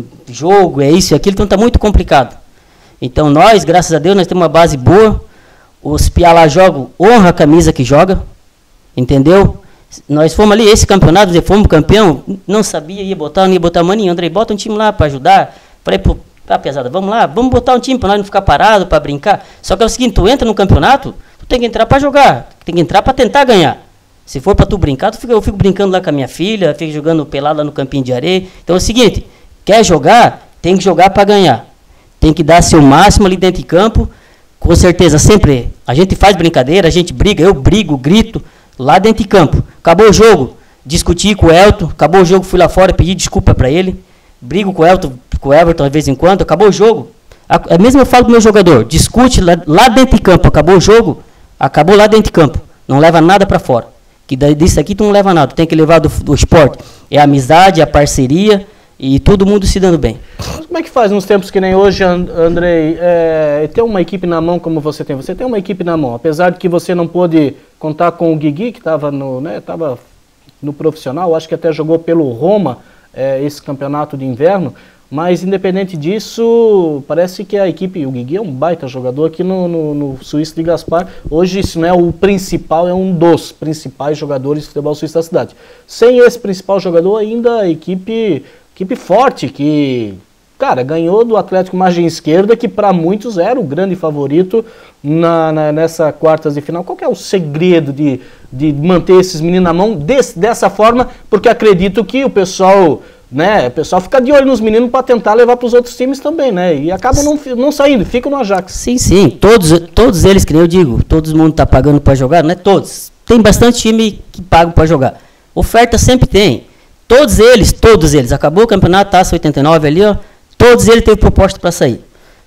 jogo, é isso e aquilo, então está muito complicado. Então nós, graças a Deus, nós temos uma base boa. Os piá jogam, honra a camisa que joga. Entendeu? Nós fomos ali, esse campeonato, fomos campeão, não sabia, ia botar, não ia botar maninho. Andrei, bota um time lá para ajudar. Falei, pô, tá pesada, vamos lá, vamos botar um time para nós não ficar parado, para brincar. Só que é o seguinte, tu entra no campeonato, tu tem que entrar para jogar, tem que entrar para tentar ganhar. Se for para tu brincar, tu fica, eu fico brincando lá com a minha filha, fico jogando pelado lá no campinho de areia. Então é o seguinte, quer jogar, tem que jogar para ganhar. Tem que dar seu máximo ali dentro de campo, com certeza, sempre. A gente faz brincadeira, a gente briga, eu brigo, grito, lá dentro de campo. Acabou o jogo, discuti com o Elton, acabou o jogo, fui lá fora, pedi desculpa para ele, brigo com o Elton, com o Everton de vez em quando, acabou o jogo. A, mesmo eu falo pro meu jogador, discute lá, lá dentro de campo, acabou o jogo, acabou lá dentro de campo, não leva nada para fora. Que disso aqui tu não leva nada, tu tem que levar do, do esporte. É a amizade, a parceria e todo mundo se dando bem. Mas como é que faz nos tempos que nem hoje, Andrei, é, ter uma equipe na mão como você tem? Você tem uma equipe na mão, apesar de que você não pôde contar com o Guigui, que estava no, né, tava no profissional, acho que até jogou pelo Roma, é, esse campeonato de inverno, mas independente disso, parece que a equipe, o Guigui é um baita jogador aqui no, no, no Suíço de Gaspar. Hoje isso não é o principal, é um dos principais jogadores de futebol suíço da cidade. Sem esse principal jogador, ainda a equipe, equipe forte, que, cara, ganhou do Atlético Margem Esquerda, que para muitos era o grande favorito na, na, nessa quartas de final. Qual que é o segredo de, de manter esses meninos na mão desse, dessa forma? Porque acredito que o pessoal... Né? O pessoal fica de olho nos meninos para tentar levar para os outros times também, né? E acabam não, não saindo, ficam no Ajax. Sim, sim. Todos, todos eles, que nem eu digo, todo mundo está pagando para jogar, não é todos. Tem bastante time que pagam para jogar. Oferta sempre tem. Todos eles, todos eles. Acabou o campeonato, Taça oitenta e nove ali, ó. Todos eles teve proposta para sair.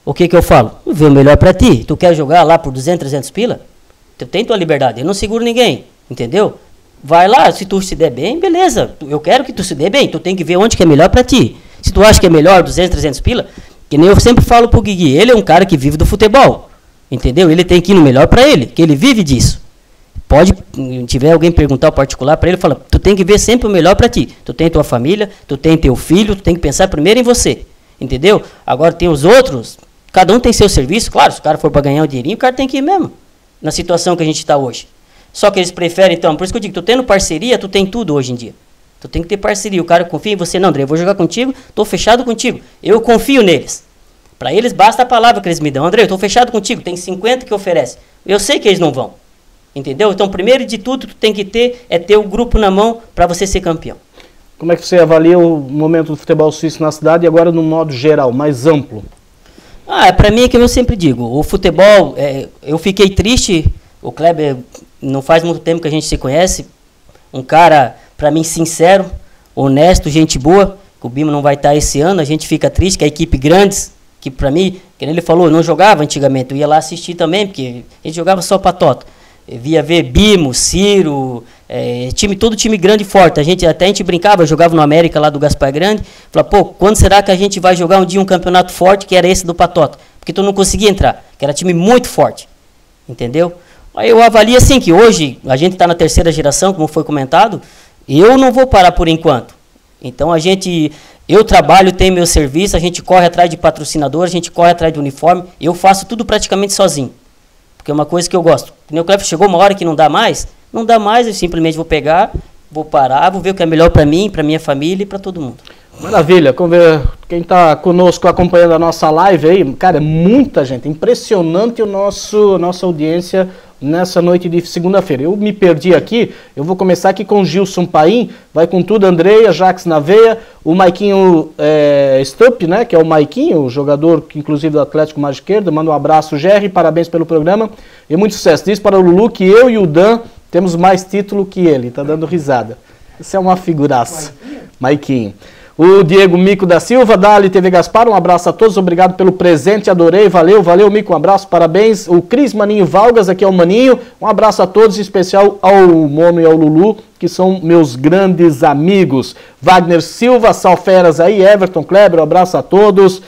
o que que eu falo? Vê o melhor para ti. Tu quer jogar lá por duzentos, trezentos pila? Tu tem tua liberdade. Eu não seguro ninguém, entendeu? Vai lá, se tu se der bem, beleza. Eu quero que tu se dê bem. Tu tem que ver onde que é melhor para ti. Se tu acha que é melhor duzentos, trezentos pila, que nem eu sempre falo pro Guigui, ele é um cara que vive do futebol, entendeu? Ele tem que ir no melhor para ele, que ele vive disso. Pode, se tiver alguém perguntar o particular para ele, fala, tu tem que ver sempre o melhor para ti. Tu tem tua família, tu tem teu filho, tu tem que pensar primeiro em você, entendeu? Agora tem os outros, cada um tem seu serviço, claro, se o cara for para ganhar o dinheirinho, o cara tem que ir mesmo, na situação que a gente está hoje. Só que eles preferem, então, por isso que eu digo, tu tendo parceria, tu tem tudo hoje em dia. Tu tem que ter parceria, o cara confia em você, não, André, eu vou jogar contigo, tô fechado contigo, eu confio neles. Para eles basta a palavra que eles me dão, André, eu tô fechado contigo, tem cinquenta que oferece, eu sei que eles não vão. Entendeu? Então, primeiro de tudo que tu tem que ter é ter o grupo na mão para você ser campeão. Como é que você avalia o momento do futebol suíço na cidade e agora no modo geral, mais amplo? Ah, para mim é que eu sempre digo, o futebol, é, eu fiquei triste, o Kleber não faz muito tempo que a gente se conhece, um cara, para mim, sincero, honesto, gente boa, que o Bima não vai estar esse ano, a gente fica triste, que a equipe grandes, que para mim, que ele falou, não jogava antigamente, eu ia lá assistir também, porque a gente jogava só patota. Via ver Bimo, Ciro, é, time, todo time grande e forte. A gente, até a gente brincava, eu jogava no América lá do Gaspar Grande. Falava, pô, quando será que a gente vai jogar um dia um campeonato forte, que era esse do Patota? Porque tu não conseguia entrar, que era time muito forte. Entendeu? Aí eu avalio assim, que hoje a gente está na terceira geração, como foi comentado, e eu não vou parar por enquanto. Então a gente, eu trabalho, tenho meu serviço, a gente corre atrás de patrocinador, a gente corre atrás de uniforme, eu faço tudo praticamente sozinho. Que é uma coisa que eu gosto. O Cleber chegou uma hora que não dá mais, não dá mais, eu simplesmente vou pegar, vou parar, vou ver o que é melhor para mim, para minha família e para todo mundo. Maravilha, quem está conosco acompanhando a nossa live aí, cara, é muita gente, impressionante o nosso, nossa audiência nessa noite de segunda-feira. Eu me perdi aqui, eu vou começar aqui com o Gilson Paim, vai com tudo, Andreia, Jax na veia, o Maiquinho é, Stupp, né, que é o Maiquinho, o jogador que inclusive do Atlético mais esquerda, manda um abraço, Gerry, parabéns pelo programa e muito sucesso. Diz para o Lulu que eu e o Dan temos mais título que ele, tá dando risada. Isso é uma figuraça. Maiquinho. O Diego Mico da Silva, da Ali T V Gaspar, um abraço a todos, obrigado pelo presente, adorei, valeu, valeu Mico, um abraço, parabéns. O Cris Maninho Valgas, aqui é o Maninho, um abraço a todos, em especial ao Mono e ao Lulu, que são meus grandes amigos. Wagner Silva, Salferas aí, Everton Kleber, um abraço a todos.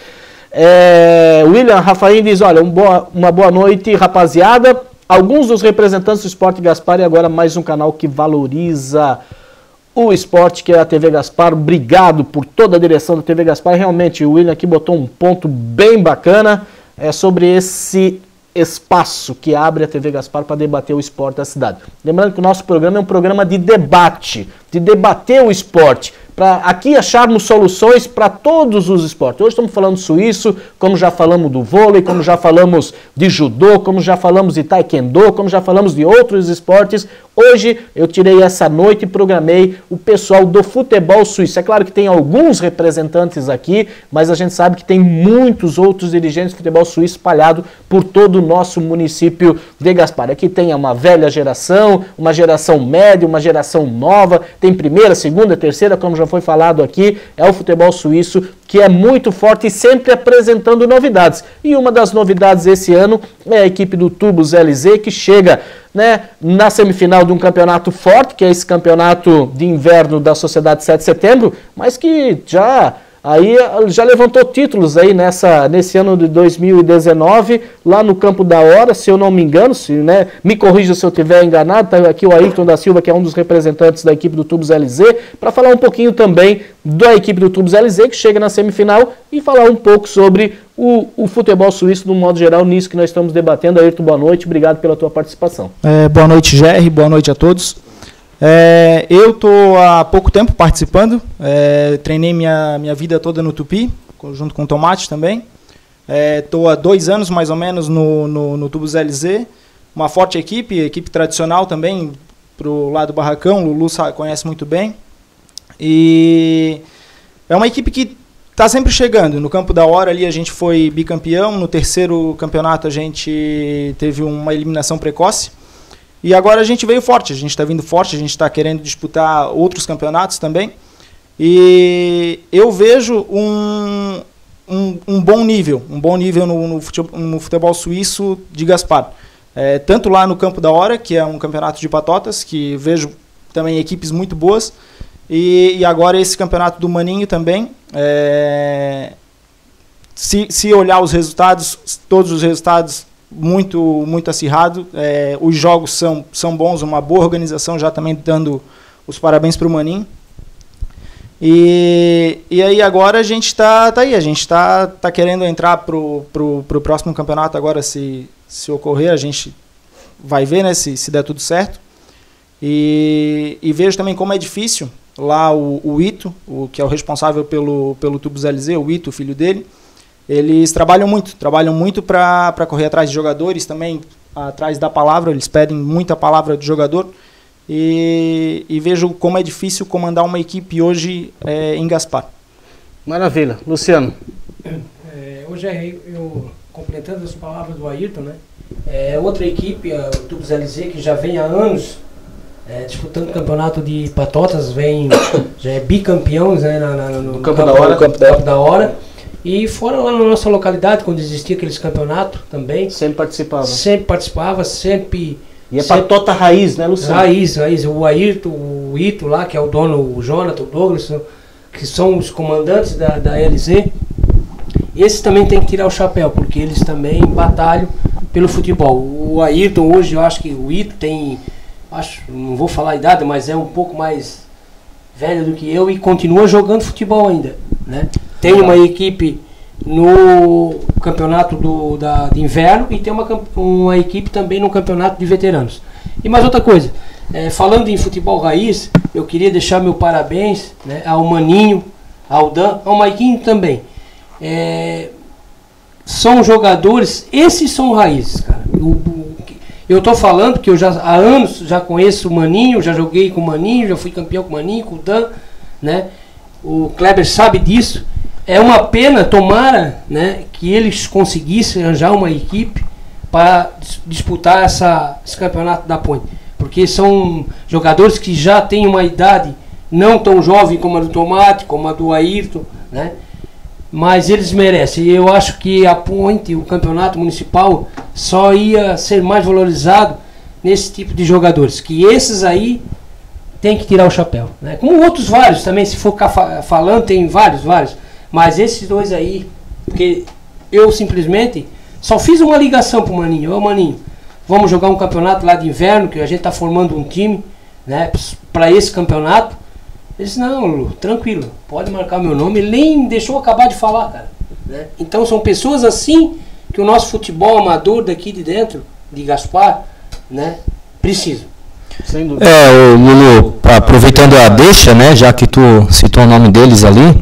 É, William Rafael diz, olha, um boa, uma boa noite, rapaziada. Alguns dos representantes do Esporte Gaspar e agora mais um canal que valoriza o esporte, que é a T V Gaspar. Obrigado por toda a direção da T V Gaspar. Realmente, o William aqui botou um ponto bem bacana é, sobre esse espaço que abre a T V Gaspar para debater o esporte da cidade. Lembrando que o nosso programa é um programa de debate, de debater o esporte, para aqui acharmos soluções para todos os esportes. Hoje estamos falando suíço, como já falamos do vôlei, como já falamos de judô, como já falamos de taekwondo, como já falamos de outros esportes. Hoje eu tirei essa noite e programei o pessoal do futebol suíço. É claro que tem alguns representantes aqui, mas a gente sabe que tem muitos outros dirigentes de futebol suíço espalhados por todo o nosso município de Gaspar. Aqui tem uma velha geração, uma geração média, uma geração nova, tem primeira, segunda, terceira, como já foi falado aqui, é o futebol suíço que é muito forte e sempre apresentando novidades. E uma das novidades esse ano é a equipe do Tubos L Z, que chega, né, na semifinal de um campeonato forte, que é esse campeonato de inverno da Sociedade sete de Setembro, mas que já... Aí já levantou títulos aí nessa, nesse ano de dois mil e dezenove, lá no Campo da Hora, se eu não me engano, se, né, me corrija se eu estiver enganado, está aqui o Ayrton da Silva, que é um dos representantes da equipe do Tubos L Z, para falar um pouquinho também da equipe do Tubos L Z, que chega na semifinal, e falar um pouco sobre o, o futebol suíço, no modo geral, nisso que nós estamos debatendo. Ayrton, boa noite, obrigado pela tua participação. É, boa noite, Gerry, boa noite a todos. É, eu estou há pouco tempo participando, é, treinei minha, minha vida toda no Tupi, junto com o Tomate também. Estou é, há dois anos mais ou menos no, no, no Tubos L Z, uma forte equipe, equipe tradicional também, para o lado do Barracão, o Lulu sabe, conhece muito bem. E é uma equipe que está sempre chegando. No Campo da Hora ali a gente foi bicampeão, no terceiro campeonato a gente teve uma eliminação precoce. E agora a gente veio forte, a gente está vindo forte, a gente está querendo disputar outros campeonatos também. E eu vejo um, um, um bom nível, um bom nível no, no, futebol, no futebol suíço de Gaspar. É, tanto lá no Campo da Hora, que é um campeonato de patotas, que vejo também equipes muito boas, e, e agora esse campeonato do Maninho também. É, se, se olhar os resultados, todos os resultados muito, muito acirrado, é, os jogos são, são bons, uma boa organização, já também dando os parabéns para o Maninho. E, e aí agora a gente está tá aí, a gente está tá querendo entrar pro, pro, pro próximo campeonato agora, se, se ocorrer, a gente vai ver, né, se, se der tudo certo. E, e vejo também como é difícil lá o, o Ito, o, que é o responsável pelo, pelo Tubos L Z, o Ito, o filho dele, eles trabalham muito, trabalham muito para correr atrás de jogadores, também atrás da palavra, eles pedem muita palavra do jogador. E, e vejo como é difícil comandar uma equipe hoje é, em Gaspar. Maravilha. Luciano. É, hoje eu, eu, completando as palavras do Ayrton, né? É outra equipe, a, o Tubos L Z, que já vem há anos é, disputando o campeonato de patotas, vem, já é bicampeão, né, na, na, no, no campo, campo, da hora. No campo da, da hora. E fora lá na nossa localidade, quando existia aqueles campeonatos também. Sempre participava. Sempre participava, sempre... E é patota raiz, né, Luciano? Raiz, raiz. O Ayrton, o Ito lá, que é o dono, o Jonathan, o Douglas, que são os comandantes da, da L Z. Esses também tem que tirar o chapéu, porque eles também batalham pelo futebol. O Ayrton hoje, eu acho que o Ito tem, acho, não vou falar a idade, mas é um pouco mais velho do que eu e continua jogando futebol ainda, né? Tem uma equipe no campeonato do, da, de inverno e tem uma, uma equipe também no campeonato de veteranos. E mais outra coisa, é, falando em futebol raiz, eu queria deixar meu parabéns, né, ao Maninho, ao Dan, ao Maiquinho também. É, são jogadores, esses são raízes, cara. Eu, eu tô falando que eu já há anos já conheço o Maninho, já joguei com o Maninho, já fui campeão com o Maninho, com o Dan, né? O Kleber sabe disso. É uma pena, tomara, né, que eles conseguissem arranjar uma equipe para disputar essa, esse campeonato da Ponte. Porque são jogadores que já têm uma idade não tão jovem como a do Tomate, como a do Ayrton, né? Mas eles merecem. Eu acho que a Ponte, o campeonato municipal, só ia ser mais valorizado nesse tipo de jogadores. Que esses aí tem que tirar o chapéu, né? Como outros vários também, se for ficar fa falando, tem vários, vários. Mas esses dois aí, porque eu simplesmente só fiz uma ligação pro Maninho. Ô Maninho, vamos jogar um campeonato lá de inverno, que a gente tá formando um time, né, para esse campeonato. Ele disse, não, Lulu, tranquilo, pode marcar meu nome. Ele nem deixou eu acabar de falar, cara, né? Então são pessoas assim que o nosso futebol amador daqui de dentro, de Gaspar, né, precisa. Sem dúvida. É, o Lulu, aproveitando a deixa, né, já que tu citou o nome deles ali,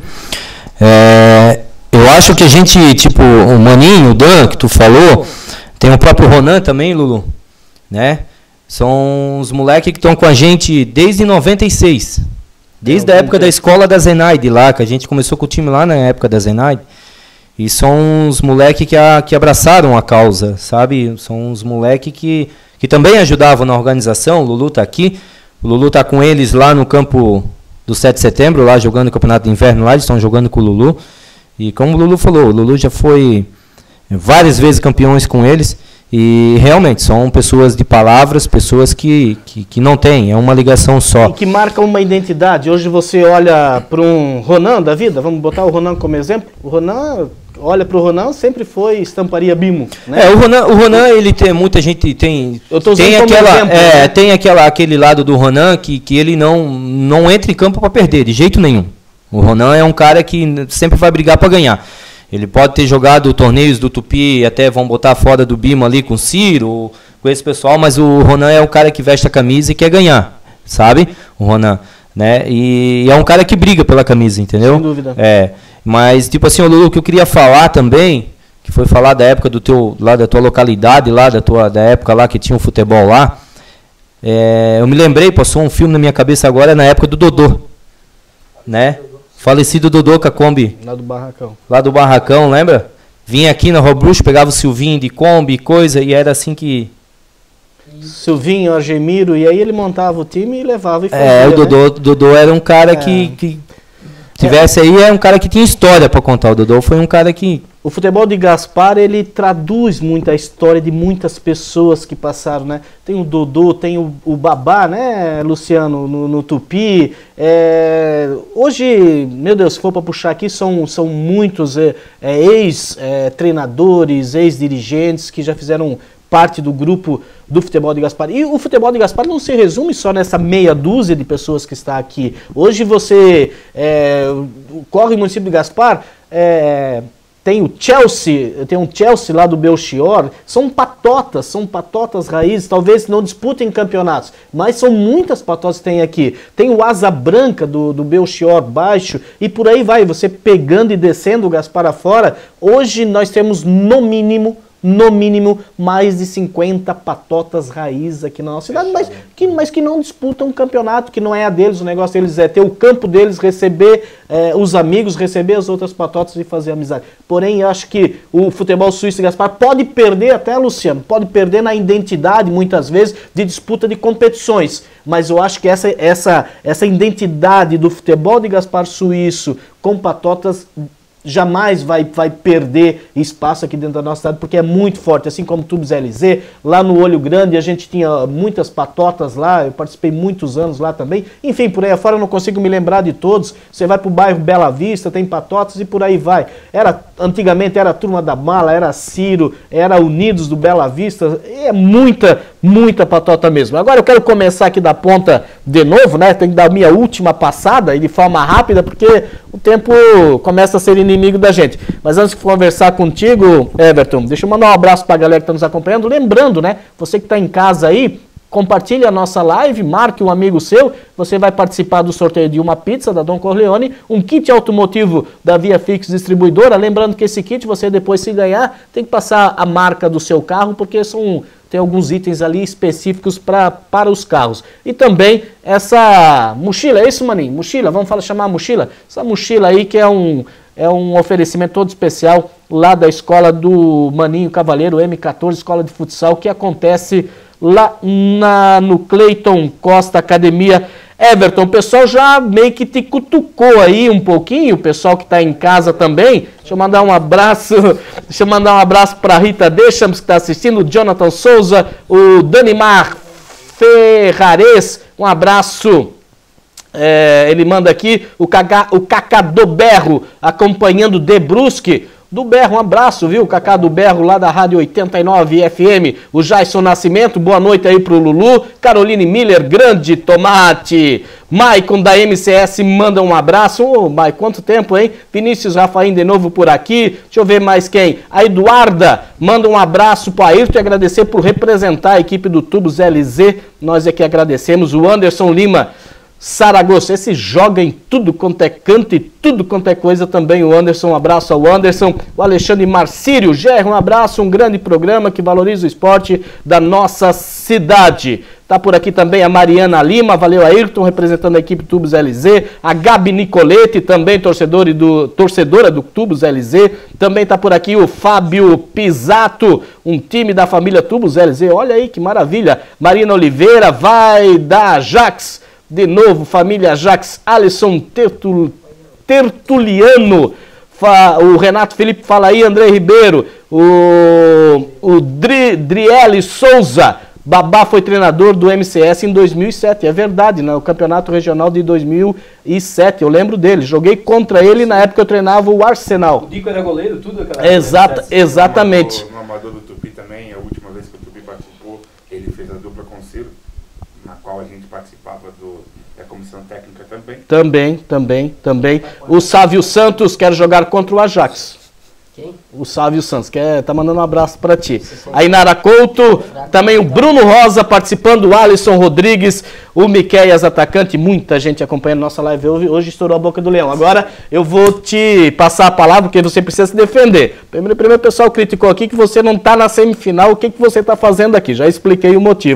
É, eu acho que a gente, tipo, o Maninho, o Dan, que tu falou, tem o próprio Ronan também, Lulu, né? São os moleques que estão com a gente desde noventa e seis, desde a época da escola da Zenaide lá, que a gente começou com o time lá na época da Zenaide, e são os moleques que, a, que abraçaram a causa, sabe? São os moleques que, que também ajudavam na organização. O Lulu tá aqui, o Lulu tá com eles lá no campo do sete de setembro, lá jogando o campeonato de inverno, lá eles estão jogando com o Lulu. E como o Lulu falou, o Lulu já foi várias vezes campeões com eles. E realmente são pessoas de palavras, pessoas que, que, que não têm, é uma ligação só. E que marcam uma identidade. Hoje você olha para um Ronan da vida, vamos botar o Ronan como exemplo. O Ronan, olha para o Ronan, sempre foi estamparia Bimo, né? É, o Ronan, o Ronan, ele tem, muita gente tem, Eu tô tem usando como aquela, exemplo, é, né? tem aquela, aquele lado do Ronan que, que ele não, não entra em campo para perder, de jeito nenhum. O Ronan é um cara que sempre vai brigar para ganhar. Ele pode ter jogado torneios do Tupi, até vão botar fora do Bimo ali com o Ciro, com esse pessoal, mas o Ronan é um cara que veste a camisa e quer ganhar, sabe? O Ronan, né? E é um cara que briga pela camisa, entendeu? Sem dúvida. É, mas tipo assim, o Lulu, que eu queria falar também, que foi falar da época do teu, lá da tua localidade, lá da tua, da época lá que tinha o futebol lá. É, eu me lembrei, passou um filme na minha cabeça agora, na época do Dodô, né? Falecido Dodô com a Kombi. Lá do Barracão. Lá do Barracão, lembra? Vinha aqui na Rua Bruxo, pegava o Silvinho de Kombi e coisa, e era assim que... Silvinho, Argemiro, e aí ele montava o time e levava e fazia, É, o Dodô, né? Dodô era um cara É. que, que... tivesse aí, é um cara que tinha história para contar. O Dodô foi um cara que... O futebol de Gaspar, ele traduz muito a história de muitas pessoas que passaram, né? Tem o Dodô, tem o, o Babá, né, Luciano, no, no Tupi. É, hoje, meu Deus, se for para puxar aqui, são, são muitos é, é, ex-treinadores, é, ex-dirigentes que já fizeram parte do grupo do futebol de Gaspar. E o futebol de Gaspar não se resume só nessa meia dúzia de pessoas que está aqui. Hoje você é, corre no município de Gaspar... É, tem o Chelsea, tem um Chelsea lá do Belchior, são patotas, são patotas raízes, talvez não disputem campeonatos, mas são muitas patotas que tem aqui. Tem o Asa Branca do, do Belchior Baixo, e por aí vai, você pegando e descendo o Gaspar afora. Hoje nós temos no mínimo, no mínimo, mais de cinquenta patotas raízes aqui na nossa cidade, mas que, mas que não disputam um campeonato, que não é a deles, o negócio deles é ter o campo deles, receber é, os amigos, receber as outras patotas e fazer amizade. Porém, eu acho que o futebol suíço de Gaspar pode perder até, Luciano, pode perder na identidade, muitas vezes, de disputa de competições, mas eu acho que essa, essa, essa identidade do futebol de Gaspar suíço com patotas jamais vai, vai perder espaço aqui dentro da nossa cidade, porque é muito forte, assim como o Tubos L Z, lá no Olho Grande a gente tinha muitas patotas lá, eu participei muitos anos lá também, enfim, por aí afora eu não consigo me lembrar de todos. Você vai pro bairro Bela Vista, tem patotas e por aí vai. Era, antigamente era a Turma da Mala, era Ciro, era Unidos do Bela Vista, é muita, muita patota mesmo. Agora eu quero começar aqui da ponta de novo, né, tem que dar a minha última passada e de forma rápida, porque o tempo começa a ser inimigo da gente. Mas antes de conversar contigo, Everton, deixa eu mandar um abraço para a galera que está nos acompanhando. Lembrando, né, você que está em casa aí, compartilhe a nossa live, marque um amigo seu, você vai participar do sorteio de uma pizza da Don Corleone, um kit automotivo da Via Fix Distribuidora. Lembrando que esse kit, você depois, se ganhar, tem que passar a marca do seu carro, porque são... tem alguns itens ali específicos pra, para os carros. E também essa mochila, é isso, maninho? Mochila, vamos falar, chamar a mochila? Essa mochila aí que é um, é um oferecimento todo especial lá da escola do Maninho Cavaleiro, M quatorze, escola de futsal, que acontece lá na, no Cleiton Costa Academia. Everton, o pessoal já meio que te cutucou aí um pouquinho, o pessoal que está em casa também. Deixa eu mandar um abraço, deixa eu mandar um abraço para Rita Deixamos, que está assistindo, o Jonathan Souza, o Danimar Ferrares, um abraço. É, ele manda aqui o Cacá, o Cacá do Berro, acompanhando De Brusque. Do Berro, um abraço, viu? Cacá do Berro, lá da Rádio oitenta e nove F M. O Jason Nascimento, boa noite aí pro Lulu. Caroline Miller, grande tomate. Maicon da M C S manda um abraço. Ô, oh, Maicon, quanto tempo, hein? Vinícius Rafaim de novo por aqui. Deixa eu ver mais quem. A Eduarda manda um abraço pro Ayrton e agradecer por representar a equipe do Tubos L Z. Nós aqui agradecemos. O Anderson Lima Saragossa, esse joga em tudo quanto é canto e tudo quanto é coisa também. O Anderson, um abraço ao Anderson. O Alexandre Marcírio, Gerro, um abraço, um grande programa que valoriza o esporte da nossa cidade. Tá por aqui também a Mariana Lima, valeu Ayrton, representando a equipe Tubos L Z. A Gabi Nicolete, também torcedor do, torcedora do Tubos L Z. Também tá por aqui o Fábio Pisato, um time da família Tubos L Z. Olha aí que maravilha. Marina Oliveira, vai da Ajax. De novo, família Ajax, Alisson Tertul, Tertuliano, fa, o Renato Felipe fala aí, André Ribeiro, o, o Dri, Driele Souza, Babá foi treinador do M C S em dois mil e sete, é verdade, no Campeonato Regional de dois mil e sete, eu lembro dele, joguei contra ele na época eu treinava o Arsenal. O Dico era goleiro, tudo aquela Exata, Exatamente. No amador do Tupi também, a última vez que o Tupi participou, ele fez a dupla com o Ciro, na qual a gente participava do, da comissão técnica também. Também, também, também. O Sávio Santos quer jogar contra o Ajax. Quem? O Sávio Santos, quer, tá mandando um abraço para ti. A Inara Couto, também o Bruno Rosa participando, o Alisson Rodrigues, o Miqueias, atacante, muita gente acompanhando nossa live. Hoje, hoje estourou a boca do leão. Agora eu vou te passar a palavra, porque você precisa se defender. Primeiro, primeiro o pessoal criticou aqui que você não tá na semifinal, o que, que você tá fazendo aqui? Já expliquei o motivo.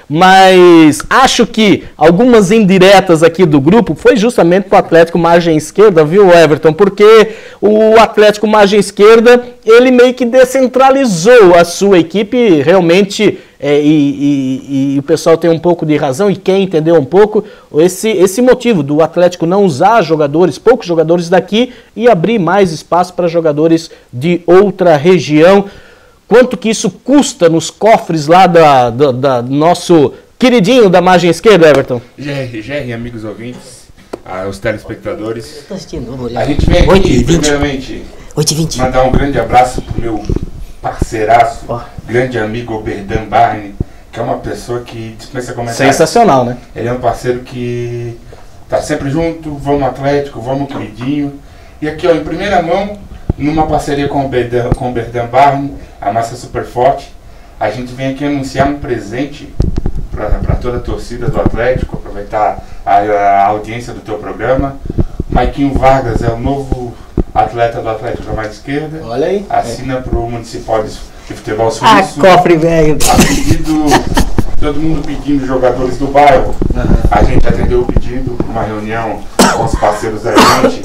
mas acho que algumas indiretas aqui do grupo foi justamente para o Atlético margem esquerda, viu, Everton? Porque o Atlético margem esquerda, ele meio que descentralizou a sua equipe, realmente, é, e, e, e o pessoal tem um pouco de razão, e quem entendeu um pouco, esse, esse motivo do Atlético não usar jogadores, poucos jogadores daqui, e abrir mais espaço para jogadores de outra região. Quanto que isso custa nos cofres lá da, da, da nosso queridinho da margem esquerda, Everton? G R, G R, amigos ouvintes, ah, os telespectadores, Tô assistindo, vou olhar. a gente vem oito e aqui, vinte. primeiramente, oito e vinte. mandar um grande abraço pro meu parceiraço, Ó. grande amigo Oberdan Barney, que é uma pessoa que dispensa comentários. Sensacional, né? Ele é um parceiro que tá sempre junto, vamos Atlético, vamos queridinho. E aqui, ó, em primeira mão, numa parceria com o Berdan, com o Berdan Barney, a massa super forte, a gente vem aqui anunciar um presente para toda a torcida do Atlético, aproveitar a, a audiência do teu programa. Maiquinho Vargas é o novo atleta do Atlético da mais esquerda. Olha aí. Assina para o Municipal de de Futebol Ah, Suíço. cofre velho. A pedido, todo mundo pedindo jogadores do bairro. A gente atendeu o pedido, uma reunião com os parceiros da gente.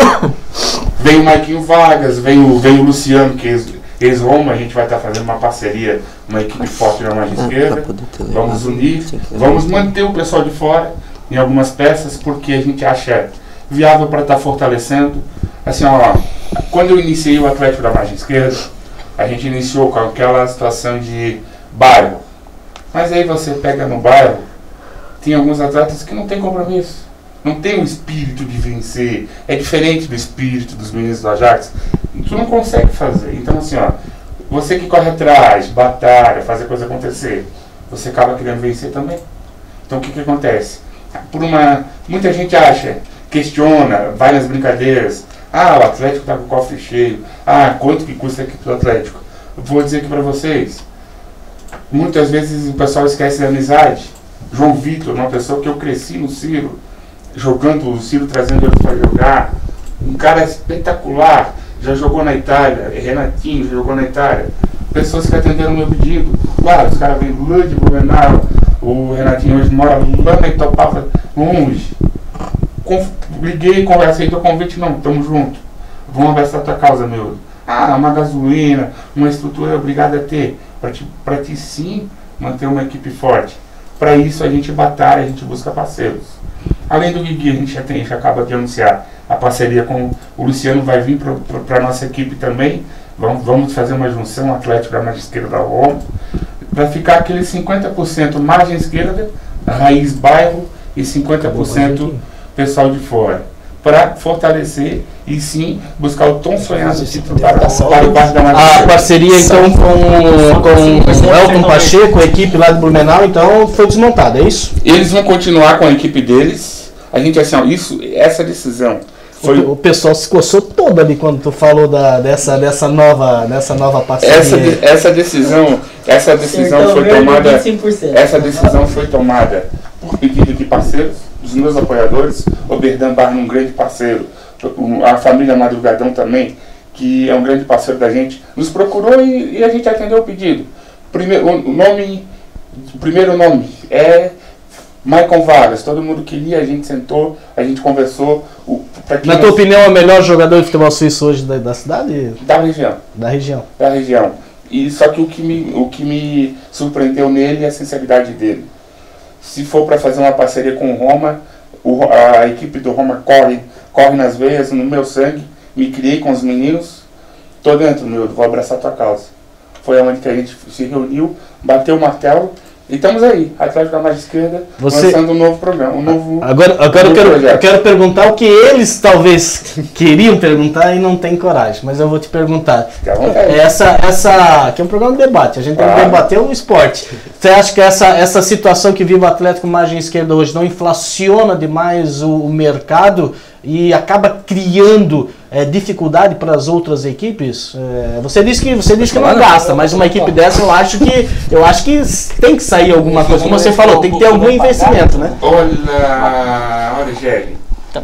Vem o Maiquinho Vargas, vem o, vem o Luciano, que é ex-Roma. A gente vai estar fazendo uma parceria, uma equipe forte na margem esquerda. Vamos unir, vamos manter o pessoal de fora em algumas peças, porque a gente acha viável para estar fortalecendo. Assim, ó, quando eu iniciei o Atlético da margem esquerda, a gente iniciou com aquela situação de bairro. Mas aí você pega no bairro, tem alguns atletas que não tem compromisso, não tem o espírito de vencer, é diferente do espírito dos meninos do Ajax, tu não consegue fazer. Então assim, ó, você que corre atrás, batalha, fazer a coisa acontecer, você acaba querendo vencer também. Então o que que acontece? Por uma, muita gente acha, questiona, vai nas brincadeiras, ah, o Atlético está com o cofre cheio, ah, quanto que custa a equipe do Atlético? Eu vou dizer aqui para vocês, muitas vezes o pessoal esquece da amizade. João Vitor, uma pessoa que eu cresci no Ciro, jogando o Ciro, trazendo ele para jogar, um cara espetacular, já jogou na Itália, Renatinho já jogou na Itália, pessoas que atenderam o meu pedido, claro, os caras vêm lá de Blumenau, o Renatinho hoje mora lá na Itopava, longe. Conf, liguei, conversei, teu convite, não, tamo junto, vamos abraçar a tua causa, meu. Ah, uma gasolina, uma estrutura obrigada a ter, para ti, pra ti sim manter uma equipe forte. Para isso a gente batalha, a gente busca parceiros. Além do Guigui, a gente já tem, já acaba de anunciar a parceria com o Luciano, vai vir para a nossa equipe também. Vamos, vamos fazer uma junção Atlético da margem esquerda da Roma. Vai ficar aquele cinquenta por cento margem esquerda, raiz bairro, e cinquenta por cento pessoal de fora, para fortalecer e sim buscar o tão sonhado título para, para o bairro da margem esquerda. A parceria então com, com o Elton Pacheco, a equipe lá de Blumenau, então foi desmontada, é isso? Eles vão continuar com a equipe deles. A gente, assim, ó, isso, essa decisão foi... O, o pessoal se coçou todo ali quando tu falou da, dessa, dessa, nova, dessa nova parceria. Essa, de, essa decisão, essa decisão foi tomada, essa decisão foi tomada por pedido de parceiros, dos meus apoiadores, o Berdan Barney, um grande parceiro, a família Madrugadão também, que é um grande parceiro da gente, nos procurou e, e a gente atendeu o pedido. Primeiro, o nome, o primeiro nome é Maicon Vargas. Todo mundo queria, a gente sentou, a gente conversou. O, Na tua opinião, é o melhor jogador de futebol suíço hoje da, da cidade? Da região. Da região. Da região. E só que o que me, o que me surpreendeu nele é a sinceridade dele. Se for para fazer uma parceria com o Roma, o, a equipe do Roma corre, corre nas veias, no meu sangue, me criei com os meninos, tô dentro, meu, vou abraçar a tua causa. Foi onde que a gente se reuniu, bateu o martelo e estamos aí, Atlético da margem esquerda, Você... lançando um novo programa, um novo Agora, agora um novo eu, quero, eu quero perguntar o que eles talvez queriam perguntar e não tem coragem, mas eu vou te perguntar. Essa, essa, aqui é um programa de debate, a gente tem que ah. debater o esporte. Você acha que essa, essa situação que vive o Atlético margem esquerda hoje não inflaciona demais o, o mercado e acaba criando é, dificuldade para as outras equipes? É, você disse que você disse que não gasta, mas uma equipe dessa eu acho que eu acho que tem que sair alguma coisa. Como você falou, tem que ter algum investimento, né? Olha, olha, Gelli,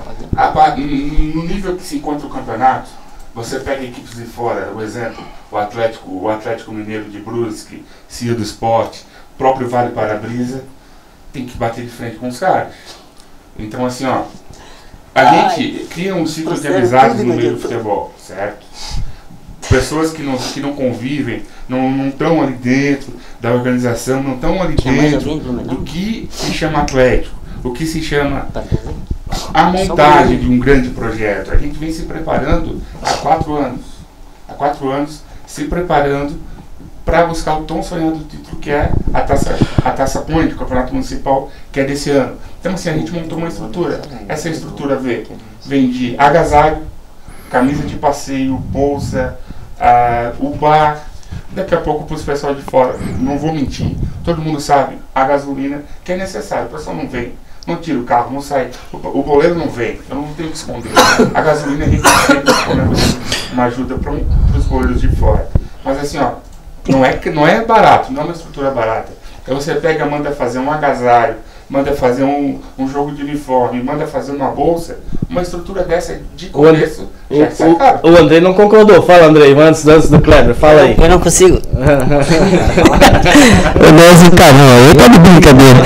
no nível que se encontra o campeonato, você pega equipes de fora, o exemplo, o Atlético, o Atlético Mineiro de Brusque, Cia do Esporte, próprio Vale Parabrisa, tem que bater de frente com os caras. Então, assim, ó, a gente cria um ciclo de amizades no meio do futebol, certo? Pessoas que não, que não convivem, não estão ali dentro da organização, não estão ali dentro do que se chama Atlético, o que se chama a montagem de um grande projeto. A gente vem se preparando há quatro anos, há quatro anos se preparando para buscar o tão sonhado título que é a Taça, a Taça Point, o Campeonato Municipal, que é desse ano. Então, assim, a gente montou uma estrutura. Essa estrutura vem, vem de agasalho, camisa de passeio, bolsa, Uh, o bar, daqui a pouco para os pessoal de fora, não vou mentir, todo mundo sabe, a gasolina que é necessário, o pessoal não vem, não tira o carro, não sai, o, o boleiro não vem, eu não tenho que esconder, a gasolina a gente tem que uma ajuda para um, os boleiros de fora, mas assim, ó, não é, não é barato, não é uma estrutura barata, então você pega, manda fazer um agasalho, manda fazer um, um jogo de uniforme, manda fazer uma bolsa, uma estrutura dessa de começo, o, já sai caro. O, o Andrei não concordou. Fala, Andrei, antes, antes do Kleber, fala aí. Eu não consigo. Eu não encarnou, eu tô de brincadeira.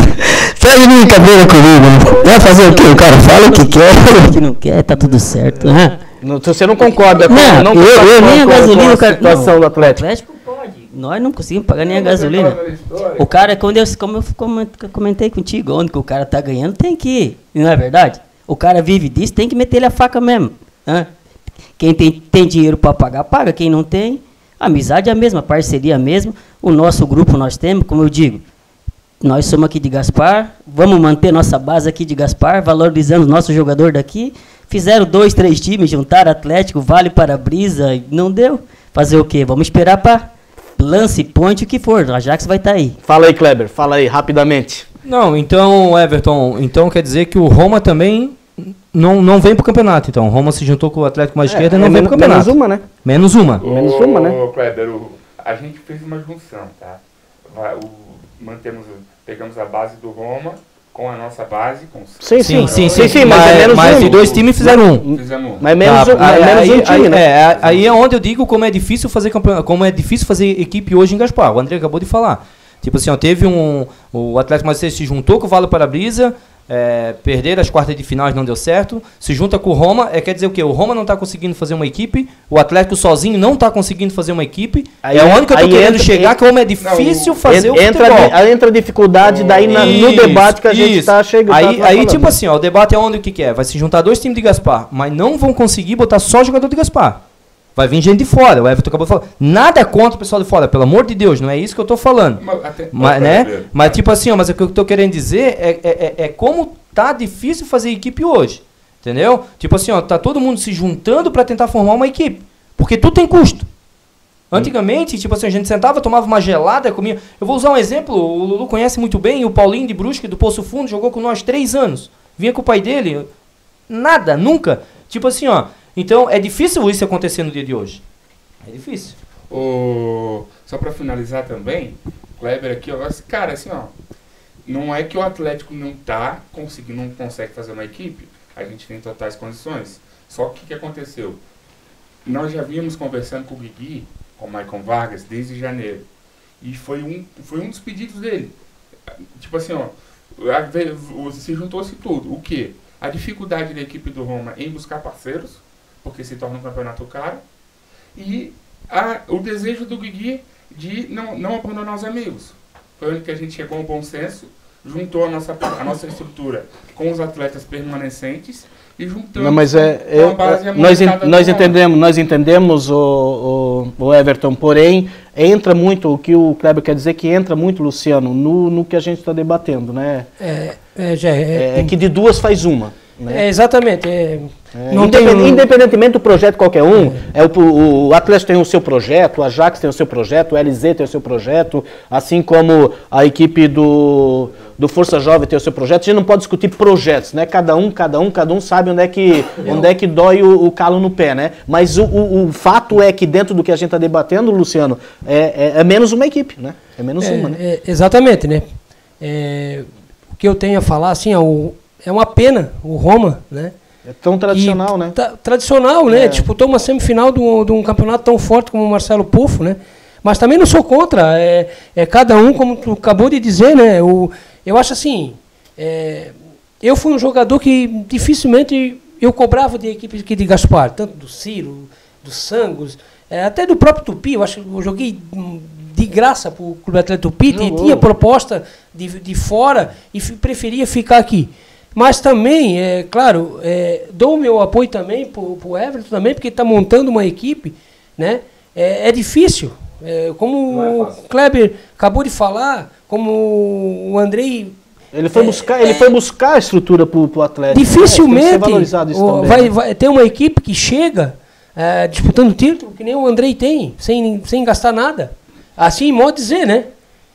Tá de brincadeira comigo. Vai fazer o quê? O cara fala o que quer. O que não quer, tá tudo certo. Né? Não, você não concorda com, não, não eu, eu nem a gasolina, o cara, situação não, do Atlético. O Atlético pode. Nós não conseguimos pagar nem a gasolina. O cara, quando eu, como eu comentei contigo, onde que o cara tá ganhando, tem que ir. Não é verdade? O cara vive disso, tem que meter ele a faca mesmo. Né? Quem tem, tem dinheiro para pagar, paga. Quem não tem, a amizade é a mesma, a parceria é a mesma. O nosso grupo nós temos, como eu digo, nós somos aqui de Gaspar, vamos manter nossa base aqui de Gaspar, valorizando o nosso jogador daqui. Fizeram dois, três times, juntaram Atlético, Vale, Para-Brisa, não deu. Fazer o quê? Vamos esperar para Lance, Ponte, o que for. A Ajax vai estar tá aí. Fala aí, Kleber, fala aí, rapidamente. Não, então, Everton, então quer dizer que o Roma também não, não vem pro campeonato, então. O Roma se juntou com o Atlético mais é, esquerda e não é vem menos, pro campeonato. Menos uma, né? Menos uma. O, menos uma, né? O Kleber, o, a gente fez uma junção, tá? O, mantemos, pegamos a base do Roma com a nossa base. Com sim, sim, sim, sim, sim, sim, mas, mas é menos mas um. Mas dois times fizeram um. Fizemos um. Mas menos, tá, um, mas menos aí, um time, aí, né? É, aí é onde eu digo como é difícil fazer campeonato, como é difícil fazer equipe hoje em Gaspar. O André acabou de falar. Tipo assim, ó, teve um... O Atlético mais se juntou com o Vale Para-Brisa, é, perderam as quartas de finais, não deu certo. Se junta com o Roma, é, quer dizer o quê? O Roma não está conseguindo fazer uma equipe, o Atlético sozinho não está conseguindo fazer uma equipe. Aí, é onde que eu tô querendo entra, chegar, entra, que como é difícil não, fazer entra, o futebol. Entra a dificuldade oh, daí na, no isso, debate que a gente está chegando. Aí, tá, aí tá tipo assim, ó, o debate é onde o que, que é? Vai se juntar dois times de Gaspar, mas não vão conseguir botar só jogador de Gaspar. Vai vir gente de fora, o Everton acabou de falar. Nada contra o pessoal de fora, pelo amor de Deus, não é isso que eu estou falando. Mas, até, mas, né? Ver, mas tipo assim, ó, mas o que eu estou querendo dizer é, é, é, é como tá difícil fazer equipe hoje. Entendeu? Tipo assim, ó, tá todo mundo se juntando para tentar formar uma equipe. Porque tudo tem custo. Antigamente, tipo assim, a gente sentava, tomava uma gelada, comia. Eu vou usar um exemplo, o Lulu conhece muito bem, o Paulinho de Brusque, do Poço Fundo, jogou com nós três anos. Vinha com o pai dele, nada, nunca. Tipo assim, ó. Então, é difícil isso acontecer no dia de hoje. É difícil. O... Só para finalizar também, Kleber aqui, ó, cara, assim, ó, não é que o Atlético não tá conseguindo, não consegue fazer uma equipe, a gente tem totais condições. Só que o que aconteceu? Nós já vínhamos conversando com o Guigui, com o Maicon Vargas, desde janeiro. E foi um, foi um dos pedidos dele. Tipo assim, ó, se juntou-se tudo. O quê? A dificuldade da equipe do Roma em buscar parceiros, porque se torna um campeonato caro, e a, o desejo do Guigui de não, não abandonar os amigos. Foi onde que a gente chegou ao bom senso, juntou a nossa, a nossa estrutura com os atletas permanecentes e juntamos não, mas é, eu, base nós, nós entendemos, nós entendemos o, o, o Everton, porém entra muito, o que o Kleber quer dizer que entra muito, Luciano, no, no que a gente está debatendo, né? É, é, já é, é, é que de duas faz uma. Né? É, exatamente. É, é, não independ, tem, independentemente do projeto qualquer um, é. É o, o, o Atlético tem o seu projeto, o Ajax tem o seu projeto, o L Z tem o seu projeto, assim como a equipe do, do Força Jovem tem o seu projeto. A gente não pode discutir projetos, né? Cada um, cada um, cada um sabe onde é que, onde é que dói o, o calo no pé, né? Mas o, o, o fato é que dentro do que a gente está debatendo, Luciano, é, é, é menos uma equipe, né? É menos é, uma, né? É, exatamente, né? É, o que eu tenho a falar, assim, é o É uma pena, o Roma, né? É tão tradicional, e, né? Tá, tradicional, né? É. Disputou uma semifinal de um, de um campeonato tão forte como o Marcelo Puffo, né? Mas também não sou contra. É, é cada um, como tu acabou de dizer, né? O, eu acho assim, é, eu fui um jogador que dificilmente eu cobrava de equipe aqui de Gaspar, tanto do Ciro, do Sangos, é, até do próprio Tupi. Eu acho que eu joguei de graça para o Clube Atlético Tupi, e tinha proposta de, de fora e f, preferia ficar aqui. Mas também, é claro, é, dou o meu apoio também para o Everton também, porque está montando uma equipe, né? É, é difícil, é, como é o Kleber acabou de falar, como o Andrei... Ele foi, é, buscar, ele é, foi buscar a estrutura para o Atlético. Dificilmente né? o, vai, né? vai ter uma equipe que chega é, disputando título, que nem o Andrei tem, sem, sem gastar nada. Assim, modo dizer, né?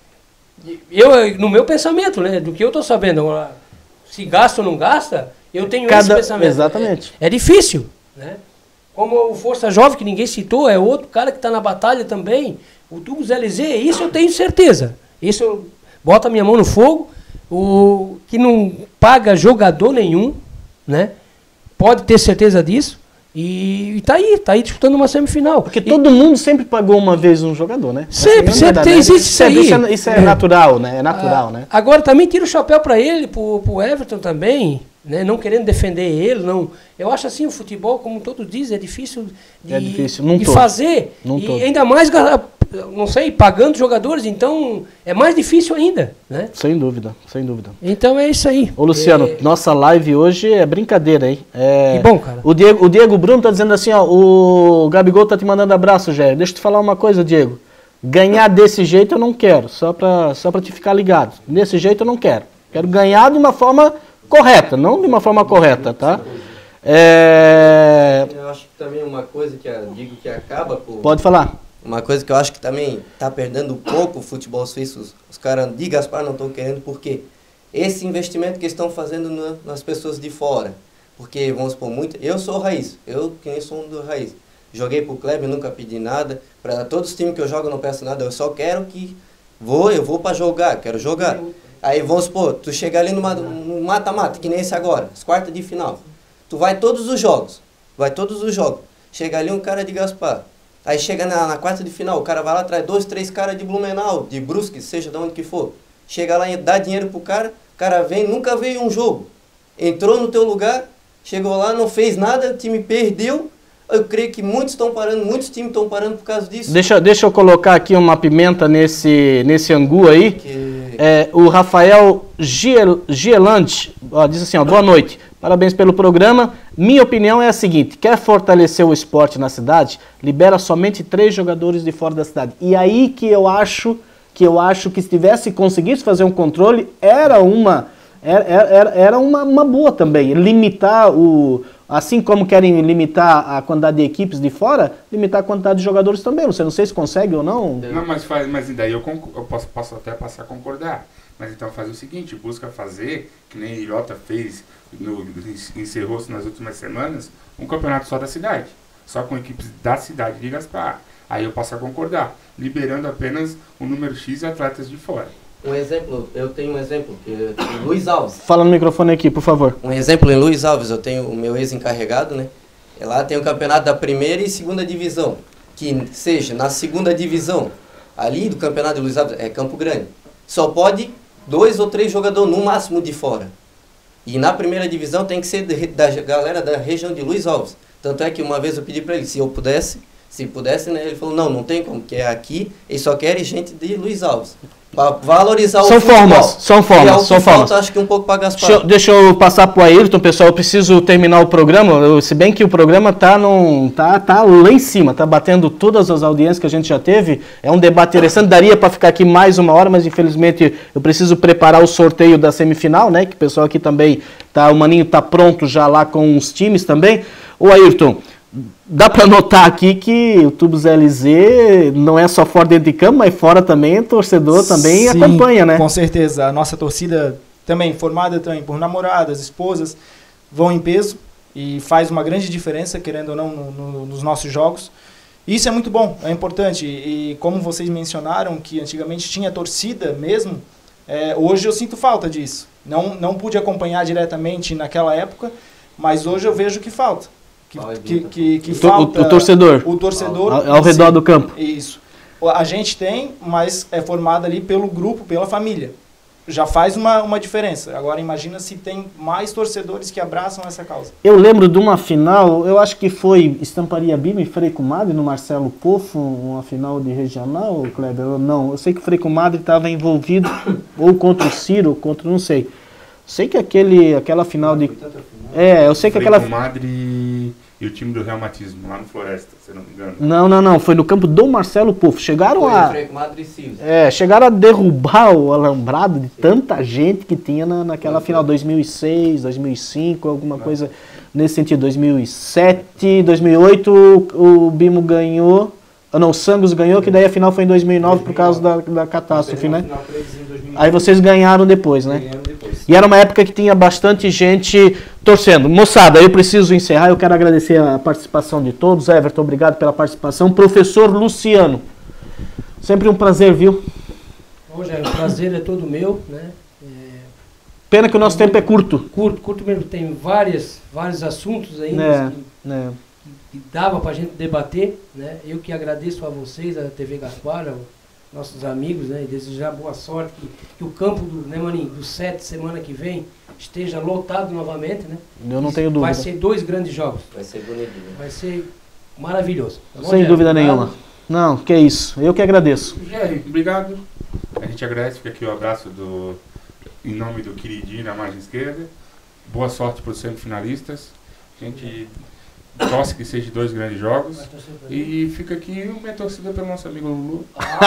Eu, no meu pensamento, né? Do que eu estou sabendo, se gasta ou não gasta, eu tenho Cada, esse pensamento. Exatamente. É, é difícil, né? Como o Força Jovem, que ninguém citou, é outro cara que está na batalha também. O Tubos L Z, isso eu tenho certeza. Isso eu boto a minha mão no fogo. O que não paga jogador nenhum, né? Pode ter certeza disso. E, e tá aí, tá aí disputando uma semifinal. Porque e, todo mundo sempre pagou uma vez um jogador, né? Sempre, sempre tem, existe isso aí. Isso é, isso é, é natural, né? É natural, ah, né? Agora também tira o chapéu para ele, pro, pro Everton também, né? Não querendo defender ele, não. Eu acho assim, o futebol, como todos dizem, é difícil de, é difícil. Não de tô. fazer. Não e tô. ainda mais, não sei, pagando jogadores, então é mais difícil ainda, né? Sem dúvida, sem dúvida. Então é isso aí. Ô Luciano, é... nossa live hoje é brincadeira, hein? É... Que bom, cara. O Diego, o Diego Bruno tá dizendo assim, ó, o Gabigol tá te mandando abraço, Jair. Deixa eu te falar uma coisa, Diego. Ganhar desse jeito eu não quero, só pra, só pra te ficar ligado. Desse jeito eu não quero. Quero ganhar de uma forma correta, não de uma forma correta, tá? É... Eu acho que também uma coisa que eu digo que acaba por... Pode falar. Uma coisa que eu acho que também está perdendo um pouco o futebol suíço, os, os caras de Gaspar não estão querendo, porque esse investimento que estão fazendo no, nas pessoas de fora, porque vamos supor muito, eu sou raiz, eu que nem sou um do raiz, joguei pro Kleber, nunca pedi nada, para todos os times que eu jogo eu não peço nada, eu só quero que vou, eu vou para jogar, quero jogar. Aí vamos supor, tu chega ali no mata-mata, que nem esse agora, as quartas de final, tu vai todos os jogos, vai todos os jogos, chega ali um cara de Gaspar. Aí chega na, na quarta de final, o cara vai lá, traz dois, três caras de Blumenau, de Brusque, seja de onde que for. Chega lá e dá dinheiro pro cara, o cara vem, nunca veio um jogo. Entrou no teu lugar, chegou lá, não fez nada, o time perdeu. Eu creio que muitos estão parando, muitos times estão parando por causa disso. Deixa, deixa eu colocar aqui uma pimenta nesse, nesse angu aí. Que... É, o Rafael Giel, Gielante ó, diz assim, ó, boa noite. Parabéns pelo programa. Minha opinião é a seguinte, quer fortalecer o esporte na cidade? Libera somente três jogadores de fora da cidade. E aí que eu acho que eu acho que se tivesse conseguisse fazer um controle, era uma, era, era, era uma, uma boa também. Limitar o... Assim como querem limitar a quantidade de equipes de fora, limitar a quantidade de jogadores também. Você não sei se consegue ou não. Não, mas, faz, mas daí eu, eu posso, posso até passar a concordar. Mas então faz o seguinte, busca fazer, que nem a Ilhota fez, no, encerrou-se nas últimas semanas, um campeonato só da cidade. Só com equipes da cidade de Gaspar. Aí eu posso a concordar, liberando apenas um número X de atletas de fora. Um exemplo, eu tenho um exemplo, que é Luiz Alves. Fala no microfone aqui, por favor. Um exemplo em Luiz Alves, eu tenho o meu ex-encarregado, né? E lá tem o campeonato da primeira e segunda divisão. Que seja, na segunda divisão, ali do campeonato de Luiz Alves, é Campo Grande. Só pode dois ou três jogadores no máximo de fora. E na primeira divisão tem que ser da galera da região de Luiz Alves. Tanto é que uma vez eu pedi para ele, se eu pudesse, se pudesse, né? Ele falou, não, não tem como, porque é aqui, eles só querem gente de Luiz Alves. Para valorizar são o futebol. Formas, são formas, é o são que formas. Falta, acho que um pouco para Gaspar. Deixa, deixa eu passar para o Ayrton, pessoal, eu preciso terminar o programa, eu, se bem que o programa tá, num, tá, tá lá em cima, tá batendo todas as audiências que a gente já teve, é um debate interessante, daria para ficar aqui mais uma hora, mas infelizmente eu preciso preparar o sorteio da semifinal, né, que o pessoal aqui também, tá, o Maninho tá pronto já lá com os times também. Ô Ayrton, dá para notar aqui que o Tubos L Z não é só fora dentro de campo, mas fora também, o torcedor também Sim, acompanha, né? Com certeza. A nossa torcida também, formada também por namoradas, esposas, vão em peso e faz uma grande diferença, querendo ou não, no, no, nos nossos jogos. Isso é muito bom, é importante. E, e como vocês mencionaram, que antigamente tinha torcida mesmo, é, hoje eu sinto falta disso. Não, não pude acompanhar diretamente naquela época, mas hoje eu vejo que falta. Que, que, que, que falta o, o torcedor, o torcedor ao, ao redor do campo. Isso. A gente tem, mas é formado ali pelo grupo, pela família. já faz uma, uma diferença. Agora imagina se tem mais torcedores que abraçam essa causa. Eu lembro de uma final, eu acho que foi Estamparia Bima e Frei Comadre no Marcelo Pofo, uma final de regional, Kleber, ou não? Eu sei que o Frei Comadre estava envolvido ou contra o Ciro, ou contra, não sei. Sei que aquele, aquela final de... É, eu sei que Frei aquela... Comadre e o time do Reumatismo, lá no Floresta, se não me engano. Não, não, não, foi no campo do Marcelo Pofo. Chegaram Foi a... Frei Comadre e Ciro. É, chegaram a derrubar o alambrado de tanta gente que tinha na, naquela final dois mil e seis, dois mil e cinco, alguma coisa nesse sentido. dois mil e sete, dois mil e oito o, o Bimo ganhou, ah, não, o Sangos ganhou, que daí a final foi em dois mil e nove por causa da, da catástrofe, né? Aí vocês ganharam depois, né? E era uma época que tinha bastante gente torcendo. Moçada, eu preciso encerrar, eu quero agradecer a participação de todos. Everton, obrigado pela participação. Professor Luciano, sempre um prazer, viu? Bom, Jair, o prazer é todo meu, né? É... Pena que o nosso tempo é curto. Curto, curto mesmo. Tem várias, vários assuntos ainda É, que, é. que dava pra gente debater, né? Eu que agradeço a vocês, a T V Gaspar, aos nossos amigos, né? E desejar boa sorte, que, que o campo do, né, Maninho, do sete, semana que vem, esteja lotado novamente, né? Eu não tenho dúvida. Vai ser dois grandes jogos. Vai ser bonito. Vai ser maravilhoso. Tá bom, Sem Jair? dúvida Obrigado. nenhuma. Não, que isso. Eu que agradeço. Jair, obrigado. A gente agradece, fica aqui o abraço do, em nome do queridinho na margem esquerda. Boa sorte para os semifinalistas. A gente torce que seja dois grandes jogos. E fica aqui uma torcida pelo nosso amigo Lulu.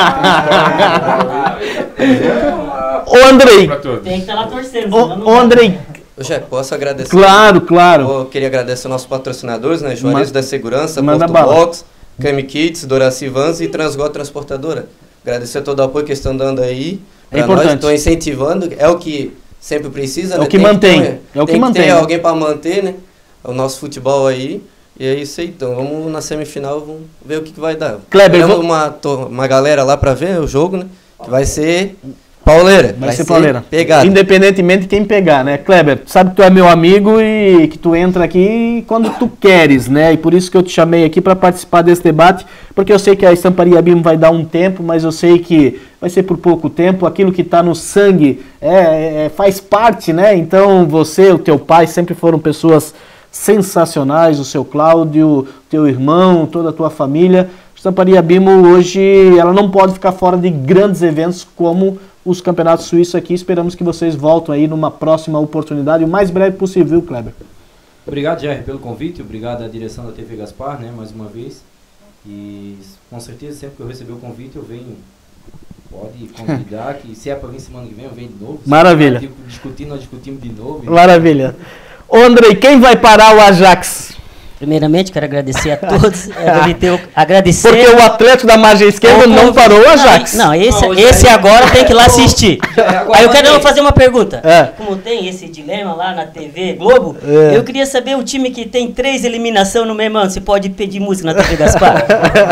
Ô, Andrei. Tem que estar lá torcendo. Ô, ô Andrei. Ô, Jair, posso agradecer? Claro, claro. Eu queria agradecer aos nossos patrocinadores, né? Juarez da Segurança, Manda Porto bala. Box, Cami Kids, Doraci Vans e Transgol Transportadora. Agradecer todo o apoio que eles estão dando aí. É Pra importante. nós, estão incentivando, é o que sempre precisa, É né? o que Tem mantém, ter- é o que tem mantém, ter né? alguém para manter, né? O nosso futebol aí. E é isso aí, então vamos na semifinal, vamos ver o que, que vai dar. Kleber, Temos vou- uma, to- uma galera lá para ver o jogo, né? Que vai ser pauleira. Vai, ser pauleira. Pegada. Independentemente de quem pegar, né? Kleber, tu sabe que tu é meu amigo e que tu entra aqui quando tu queres, né? E por isso que eu te chamei aqui para participar desse debate, porque eu sei que a Estamparia Bimo vai dar um tempo, mas eu sei que vai ser por pouco tempo. Aquilo que está no sangue é, é, faz parte, né? Então você, o teu pai sempre foram pessoas sensacionais, o seu Cláudio, teu irmão, toda a tua família. A Estamparia Bimo hoje, ela não pode ficar fora de grandes eventos como os campeonatos suíços aqui. Esperamos que vocês voltem aí numa próxima oportunidade, o mais breve possível, viu, Kleber? Obrigado, Jair, pelo convite. Obrigado à direção da T V Gaspar, né, mais uma vez. E com certeza, sempre que eu receber o convite, eu venho. Pode convidar, que se é para vir semana que vem, eu venho de novo. Maravilha. Se discutir, nós discutimos de novo. Maravilha. Ô, Andrei, quem vai parar o Ajax? Primeiramente, quero agradecer a todos. Eu deve ter o- agradecer. Porque o Atlético da margem esquerda o não convite. parou o Ajax. Não, esse, Não, esse Jair- agora tem que ir lá assistir. agora Aí eu quero mandei. fazer uma pergunta. É. Como tem esse dilema lá na T V Globo, É. eu queria saber o time que tem três eliminações no mesmo ano. Você pode pedir música na T V Gaspar?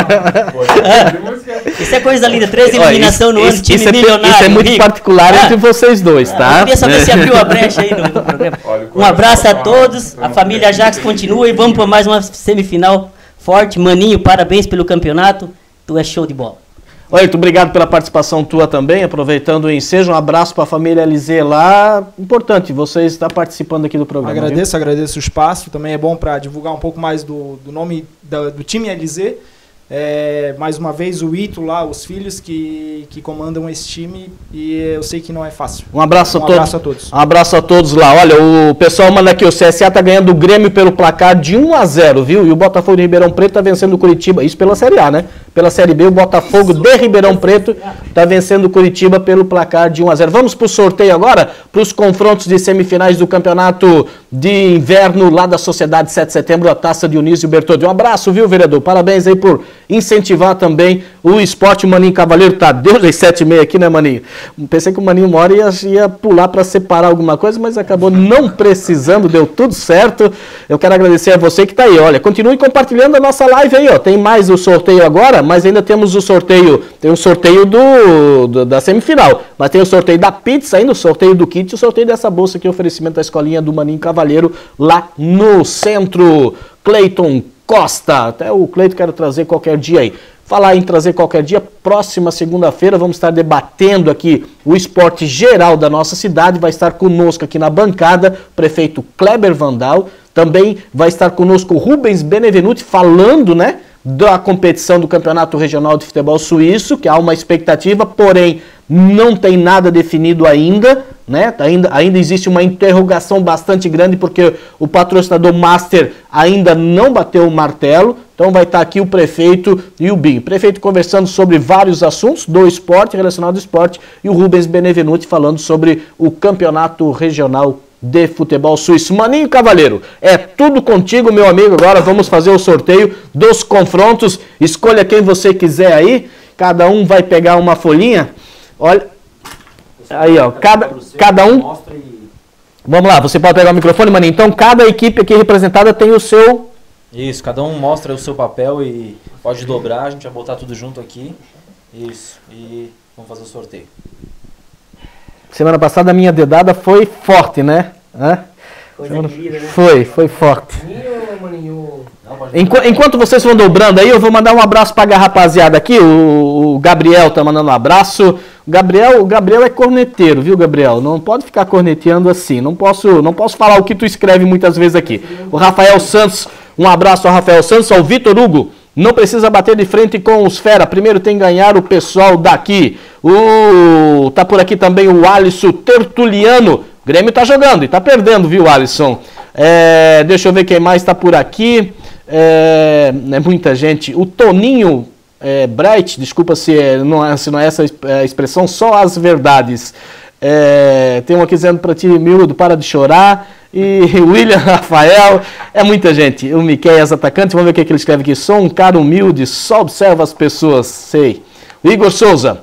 Isso é coisa linda, três Olha, eliminações no isso- ano, time isso é, milionário. isso é muito rico. particular Ah. entre vocês dois, Ah, tá? Eu queria saber se abriu a brecha aí no, no programa. Olha, o Um abraço a coração todos, fala, a família então, Ajax continua e vamos para mais uma semifinal forte. Maninho, parabéns pelo campeonato, tu é show de bola. Oi, muito obrigado pela participação tua também, aproveitando o ensejo, um abraço para a família L Z lá, importante, você está participando aqui do programa. viu? Agradeço, agradeço o espaço, também é bom para divulgar um pouco mais do, do nome da- do time L Z. É, mais uma vez o Ito lá, os filhos que, que comandam esse time, e eu sei que não é fácil. Um abraço, Um a todos. abraço a todos. Um abraço a todos lá. Olha, o pessoal manda aqui, o C S A tá ganhando o Grêmio pelo placar de um a zero, viu? E o Botafogo de Ribeirão Preto tá vencendo o Curitiba, isso pela Série A, né? Pela Série B, o Botafogo de Ribeirão Preto tá vencendo o Curitiba pelo placar de um a zero. Vamos pro sorteio agora, pros confrontos de semifinais do Campeonato de Inverno lá da Sociedade sete de Setembro, a Taça Dionísio Bertoldi. Um abraço, viu, vereador? Parabéns aí por incentivar também o esporte. O Maninho Cavaleiro tá Deus às sete e meia aqui, né, Maninho? Pensei que o Maninho uma hora ia, ia pular para separar alguma coisa, mas acabou não precisando, deu tudo certo. Eu quero agradecer a você que tá aí. Olha, continue compartilhando a nossa live aí, ó. Tem mais o sorteio agora, mas ainda temos o sorteio, tem o sorteio do, do- da semifinal, mas tem o sorteio da pizza ainda, o sorteio do kit e o sorteio dessa bolsa aqui, oferecimento da escolinha do Maninho Cavaleiro lá no centro. Cleiton Costa, até o Cleiton quero trazer qualquer dia aí. Falar em trazer qualquer dia, próxima segunda-feira vamos estar debatendo aqui o esporte geral da nossa cidade. Vai estar conosco aqui na bancada o prefeito Kleber Vandal. Também vai estar conosco o Rubens Benevenuti falando, né, da competição do Campeonato Regional de Futebol Suíço, que há uma expectativa, porém não tem nada definido ainda, né? Ainda, ainda existe uma interrogação bastante grande porque o patrocinador Master ainda não bateu o martelo. Então vai estar aqui o prefeito e o Binho. O prefeito conversando sobre vários assuntos do esporte, relacionado ao esporte, e o Rubens Benevenuti falando sobre o Campeonato Regional de Futebol Suíço. Maninho Cavaleiro, é tudo contigo, meu amigo. Agora vamos fazer o sorteio dos confrontos. Escolha quem você quiser aí. Cada um vai pegar uma folhinha. Olha, aí ó, cada, cada um... Vamos lá, você pode pegar o microfone, Maninho. Então cada equipe aqui representada tem o seu... Isso, cada um mostra o seu papel e pode dobrar, a gente vai botar tudo junto aqui. Isso, e vamos fazer o sorteio. Semana passada a minha dedada foi forte, né? Hã? Semana... querida, né? Foi, foi forte. Enqu enquanto vocês vão dobrando aí, eu vou mandar um abraço para a rapaziada aqui. O, o Gabriel tá mandando um abraço. O Gabriel, o Gabriel é corneteiro, viu, Gabriel? Não pode ficar corneteando assim. Não posso, não posso falar o que tu escreve muitas vezes aqui. O Rafael Santos, um abraço ao Rafael Santos, ao Vitor Hugo. Não precisa bater de frente com os fera. Primeiro tem que ganhar o pessoal daqui. O... Tá por aqui também o Alisson Tertuliano. O Grêmio tá jogando e tá perdendo, viu, Alisson? É... Deixa eu ver quem mais tá por aqui. É, é muita gente. O Toninho é, Bright, desculpa se, é, não é, se não é essa expressão, só as verdades. É, tem um aqui dizendo para ti, miúdo, para de chorar. E William Rafael, é muita gente. O Miqueias atacante, vamos ver o que, é que ele escreve aqui. Sou um cara humilde, só observa as pessoas, sei. O Igor Souza,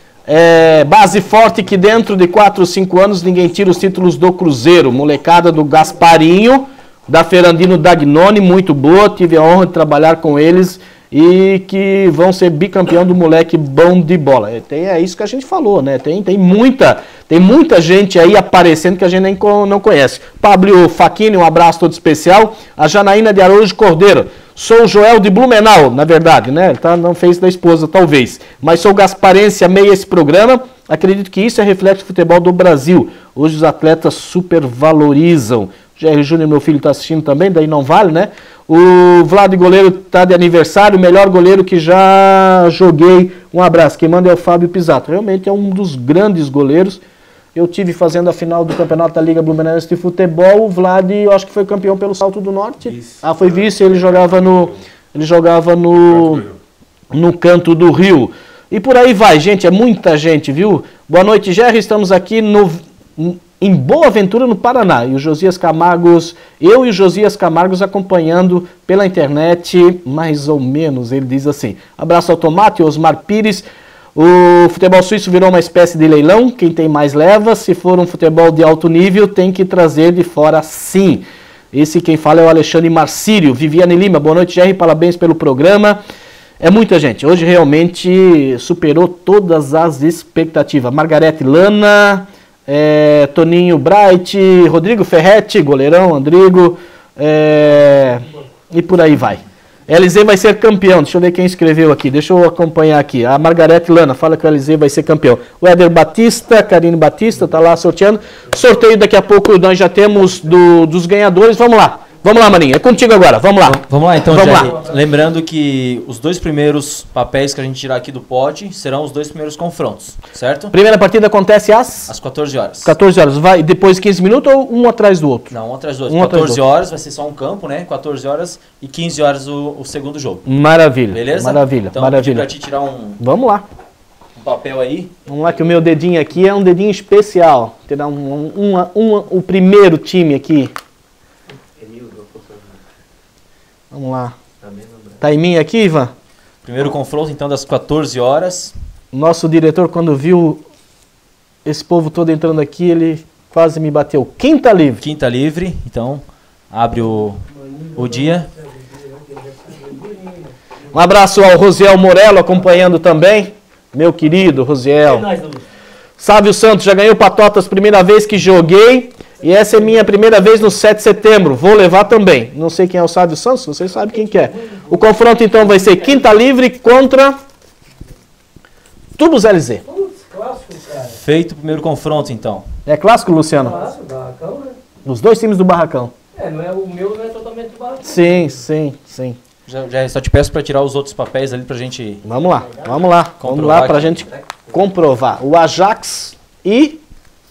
é, base forte que dentro de quatro ou cinco anos ninguém tira os títulos do Cruzeiro. Molecada do Gasparinho, da Ferandino Dagnoni, muito boa, tive a honra de trabalhar com eles e que vão ser bicampeão do moleque bom de bola. Tem, é isso que a gente falou, né? Tem, tem, muita, tem muita gente aí aparecendo que a gente nem não conhece. Pablo Facchini, um abraço todo especial. A Janaína de Araújo Cordeiro. Sou o Joel de Blumenau, na verdade, né? Ele tá, não fez da esposa, talvez. Mas sou gasparense, amei esse programa. Acredito que isso é reflexo do futebol do Brasil. Hoje os atletas supervalorizam. G R Júnior, meu filho, está assistindo também, daí não vale, né? O Vlad Goleiro está de aniversário, o melhor goleiro que já joguei. Um abraço. Quem manda é o Fábio Pisato. Realmente é um dos grandes goleiros. Eu tive fazendo a final do campeonato da Liga Blumenauense de Futebol. O Vlad, eu acho que foi campeão pelo Salto do Norte. Isso. Ah, foi vice, ele jogava no, ele jogava no, no Canto do Rio. E por aí vai, gente, é muita gente, viu? Boa noite, Gerry, estamos aqui no... em Boa Aventura, no Paraná, e o Josias Camargos, eu e o Josias Camargos acompanhando pela internet, mais ou menos, ele diz assim. Abraço ao Tomate, Osmar Pires. O futebol suíço virou uma espécie de leilão, quem tem mais leva. Se for um futebol de alto nível, tem que trazer de fora sim. Esse quem fala é o Alexandre Marcírio. Viviane Lima, boa noite, Jerry, parabéns pelo programa. É muita gente, hoje realmente superou todas as expectativas. Margarete Lana... É, Toninho Bright, Rodrigo Ferretti, goleirão, Andrigo, é, e por aí vai. L Z vai ser campeão, deixa eu ver quem escreveu aqui, deixa eu acompanhar aqui. A Margarete Lana fala que o L Z vai ser campeão. O Éder Batista, Karine Batista, tá lá sorteando. Sorteio daqui a pouco nós já temos do, dos ganhadores, vamos lá. Vamos lá, Maninho, é contigo agora, vamos lá. Vamos lá então, vamos Jerry. lá. Lembrando que os dois primeiros papéis que a gente tirar aqui do pote serão os dois primeiros confrontos, certo? Primeira partida acontece às? Às quatorze horas. quatorze horas, vai depois quinze minutos ou um atrás do outro? Não, um atrás do outro. Um quatorze horas vai ser só um campo, né? quatorze horas e quinze horas o, o segundo jogo. Maravilha. Beleza? Maravilha, então, maravilha. Pra te tirar um... Vamos lá. Um papel aí. Vamos lá que o meu dedinho aqui é um dedinho especial. Tirar um, um, um, um, o primeiro time aqui. Vamos lá. Tá em mim aqui, Ivan? Primeiro confronto, então, das quatorze horas. Nosso diretor, quando viu esse povo todo entrando aqui, ele quase me bateu. Quinta livre. Quinta livre, então, abre o, o dia. Um abraço ao Rosiel Morello, acompanhando também. Meu querido Rosiel. Sávio Santos, já ganhou Patotas, primeira vez que joguei. E essa é minha primeira vez no sete de setembro. Vou levar também. Não sei quem é o Sávio Santos, vocês sabem quem que é. O confronto então vai ser Quinta Livre contra Tubos L Z. Putz, clássico, cara. Feito o primeiro confronto então. É clássico, Luciano? Clássico, Barracão, né? Os dois times do Barracão. É, não é, o meu não é totalmente do Barracão. Sim, sim, sim. Já, já só te peço para tirar os outros papéis ali pra gente... Vamos lá, vamos lá. Vamos lá pra gente comprovar. O Ajax e...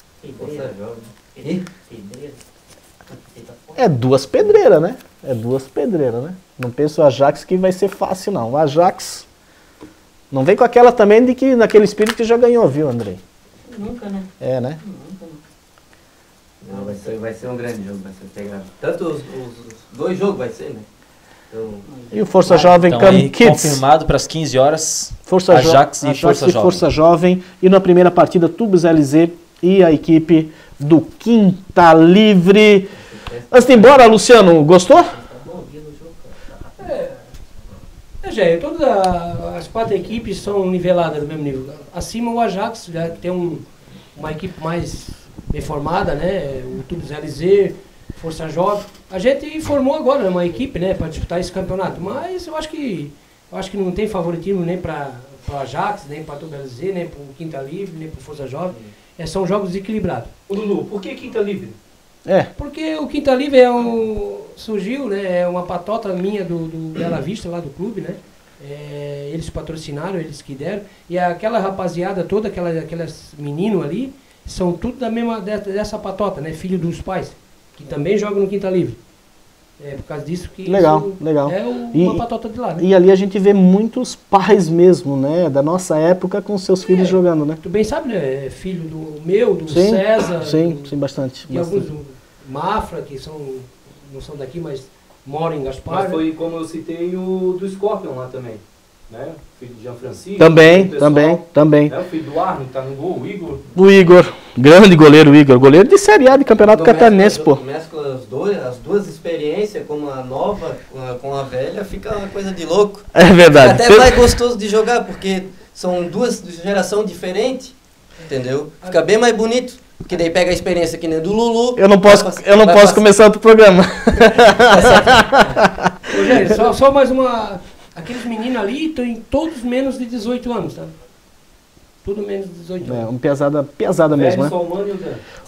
É duas pedreiras, né? É duas pedreiras, né? Não penso o Ajax que vai ser fácil, não. O Ajax não vem com aquela também de que naquele espírito que já ganhou, viu, Andrei? Nunca, né? É, né? Não, vai ser, vai ser um grande jogo, vai ser pegado. Tanto os, os, os dois jogos vai ser, né? Então, e o Força ah, Jovem então, Cam Kids. Confirmado para as quinze horas. Força Ajax jo e Ajax Força e Jovem. Força Jovem. E na primeira partida, Tubos L Z e a equipe do Quinta Livre. Antes de ir embora, Luciano, gostou? É, é Gé, todas as quatro equipes são niveladas do mesmo nível. Acima o Ajax já tem um, uma equipe mais bem formada, né? O Tubos L Z, Força Jovem. A gente formou agora uma equipe, né, para disputar esse campeonato, mas eu acho que eu acho que não tem favoritismo nem para o Ajax, nem para o Tubos L Z, nem para o Quinta Livre, nem para o Força Jovem. É, são jogos equilibrados. Ô Lulu, por que Quinta Livre? É. Porque o Quinta Livre é um, surgiu, né, é uma patota minha do, do Bela Vista, lá do clube, né? É, eles patrocinaram, eles que deram. E aquela rapaziada toda, aquela, aquelas meninos ali, são tudo da mesma, dessa patota, né? Filho dos pais, que também jogam no Quinta Livre. É por causa disso que legal, isso legal. é o, e, uma patota de lá, né? E ali a gente vê muitos pais mesmo, né? Da nossa época com seus filhos é, jogando, né? Tu bem sabe, né? Filho do meu, do sim, César. Sim, do, sim, bastante. E bastante. alguns do Mafra, que são, não são daqui, mas moram em Gaspar. Mas foi como eu citei o do Scorpion lá também. Né? Filho de Jean Francisco. Também, também, também. É o filho do Arno, que tá no gol, o Igor. O Igor, grande goleiro, o Igor. Goleiro de Série A de Campeonato Catarinense, pô. Mescla as, dois, as duas experiências, como a nova com a, com a velha, fica uma coisa de louco. É verdade. É até mais gostoso de jogar, porque são duas gerações diferentes, entendeu? Fica bem mais bonito. Porque daí pega a experiência que nem do Lulu. Eu não posso, eu não posso começar outro programa. Ô, gente, só, só mais uma... Aqueles meninos ali têm todos menos de dezoito anos, tá? Tudo menos de dezoito anos. É, um pesada, pesada mesmo, né? Só humano e o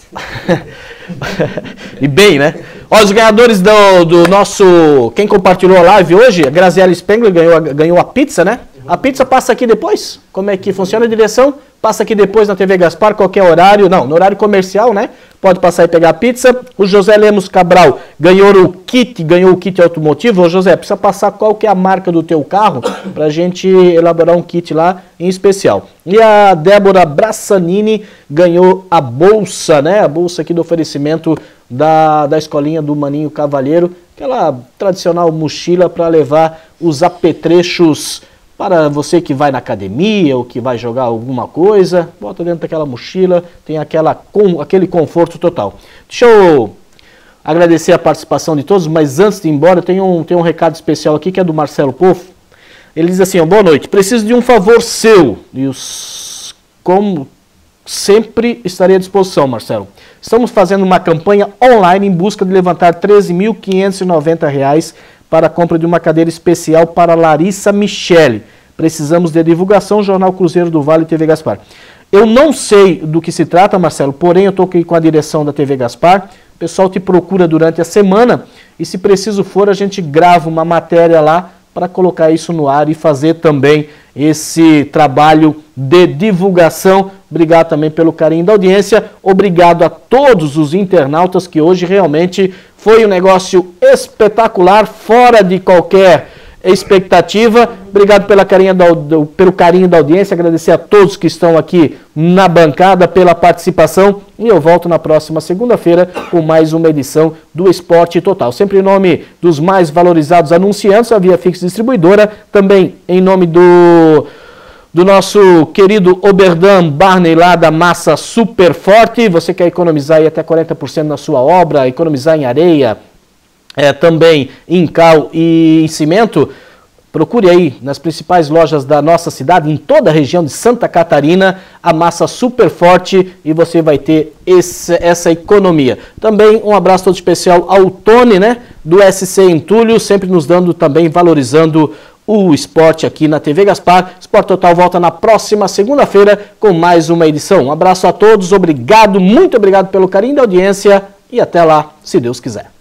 E bem, né? Ó, os ganhadores do, do nosso... Quem compartilhou a live hoje, a Graziella Spengler ganhou, ganhou a pizza, né? A pizza passa aqui depois? Como é que funciona a direção? Passa aqui depois na T V Gaspar, qualquer horário. Não, no horário comercial, né? Pode passar e pegar a pizza. O José Lemos Cabral ganhou o kit, ganhou o kit automotivo. Ô José, precisa passar qual que é a marca do teu carro pra gente elaborar um kit lá em especial. E a Débora Brassanini ganhou a bolsa, né? A bolsa aqui do oferecimento da, da escolinha do Maninho Cavalheiro. Aquela tradicional mochila para levar os apetrechos para você que vai na academia ou que vai jogar alguma coisa, bota dentro daquela mochila, tem aquela, com, aquele conforto total. Deixa eu agradecer a participação de todos, mas antes de ir embora, tem um, tem um recado especial aqui que é do Marcelo Poffo. Ele diz assim, ó, boa noite, preciso de um favor seu, e os, como sempre estarei à disposição, Marcelo. Estamos fazendo uma campanha online em busca de levantar treze mil quinhentos e noventa reais para a compra de uma cadeira especial para Larissa Michele. Precisamos de divulgação, Jornal Cruzeiro do Vale e T V Gaspar. Eu não sei do que se trata, Marcelo, porém eu estou aqui com a direção da T V Gaspar. O pessoal te procura durante a semana e, se preciso for, a gente grava uma matéria lá para colocar isso no ar e fazer também esse trabalho de divulgação. Obrigado também pelo carinho da audiência. Obrigado a todos os internautas, que hoje realmente foi um negócio espetacular, fora de qualquer expectativa. Obrigado pela carinha da, do, pelo carinho da audiência. Agradecer a todos que estão aqui na bancada pela participação. E eu volto na próxima segunda-feira com mais uma edição do Esporte Total. Sempre em nome dos mais valorizados anunciantes, a Via Fix Distribuidora. Também em nome do... do nosso querido Oberdan Barney lá da Massa Super Forte. Você quer economizar aí até quarenta por cento na sua obra, economizar em areia, é, também em cal e em cimento? Procure aí nas principais lojas da nossa cidade, em toda a região de Santa Catarina, a massa super forte e você vai ter esse, essa economia. Também um abraço todo especial ao Tony, né, do S C Entulho, sempre nos dando também, valorizando o esporte aqui na T V Gaspar. Esporte Total volta na próxima segunda-feira com mais uma edição. Um abraço a todos, obrigado, muito obrigado pelo carinho da audiência e até lá, se Deus quiser.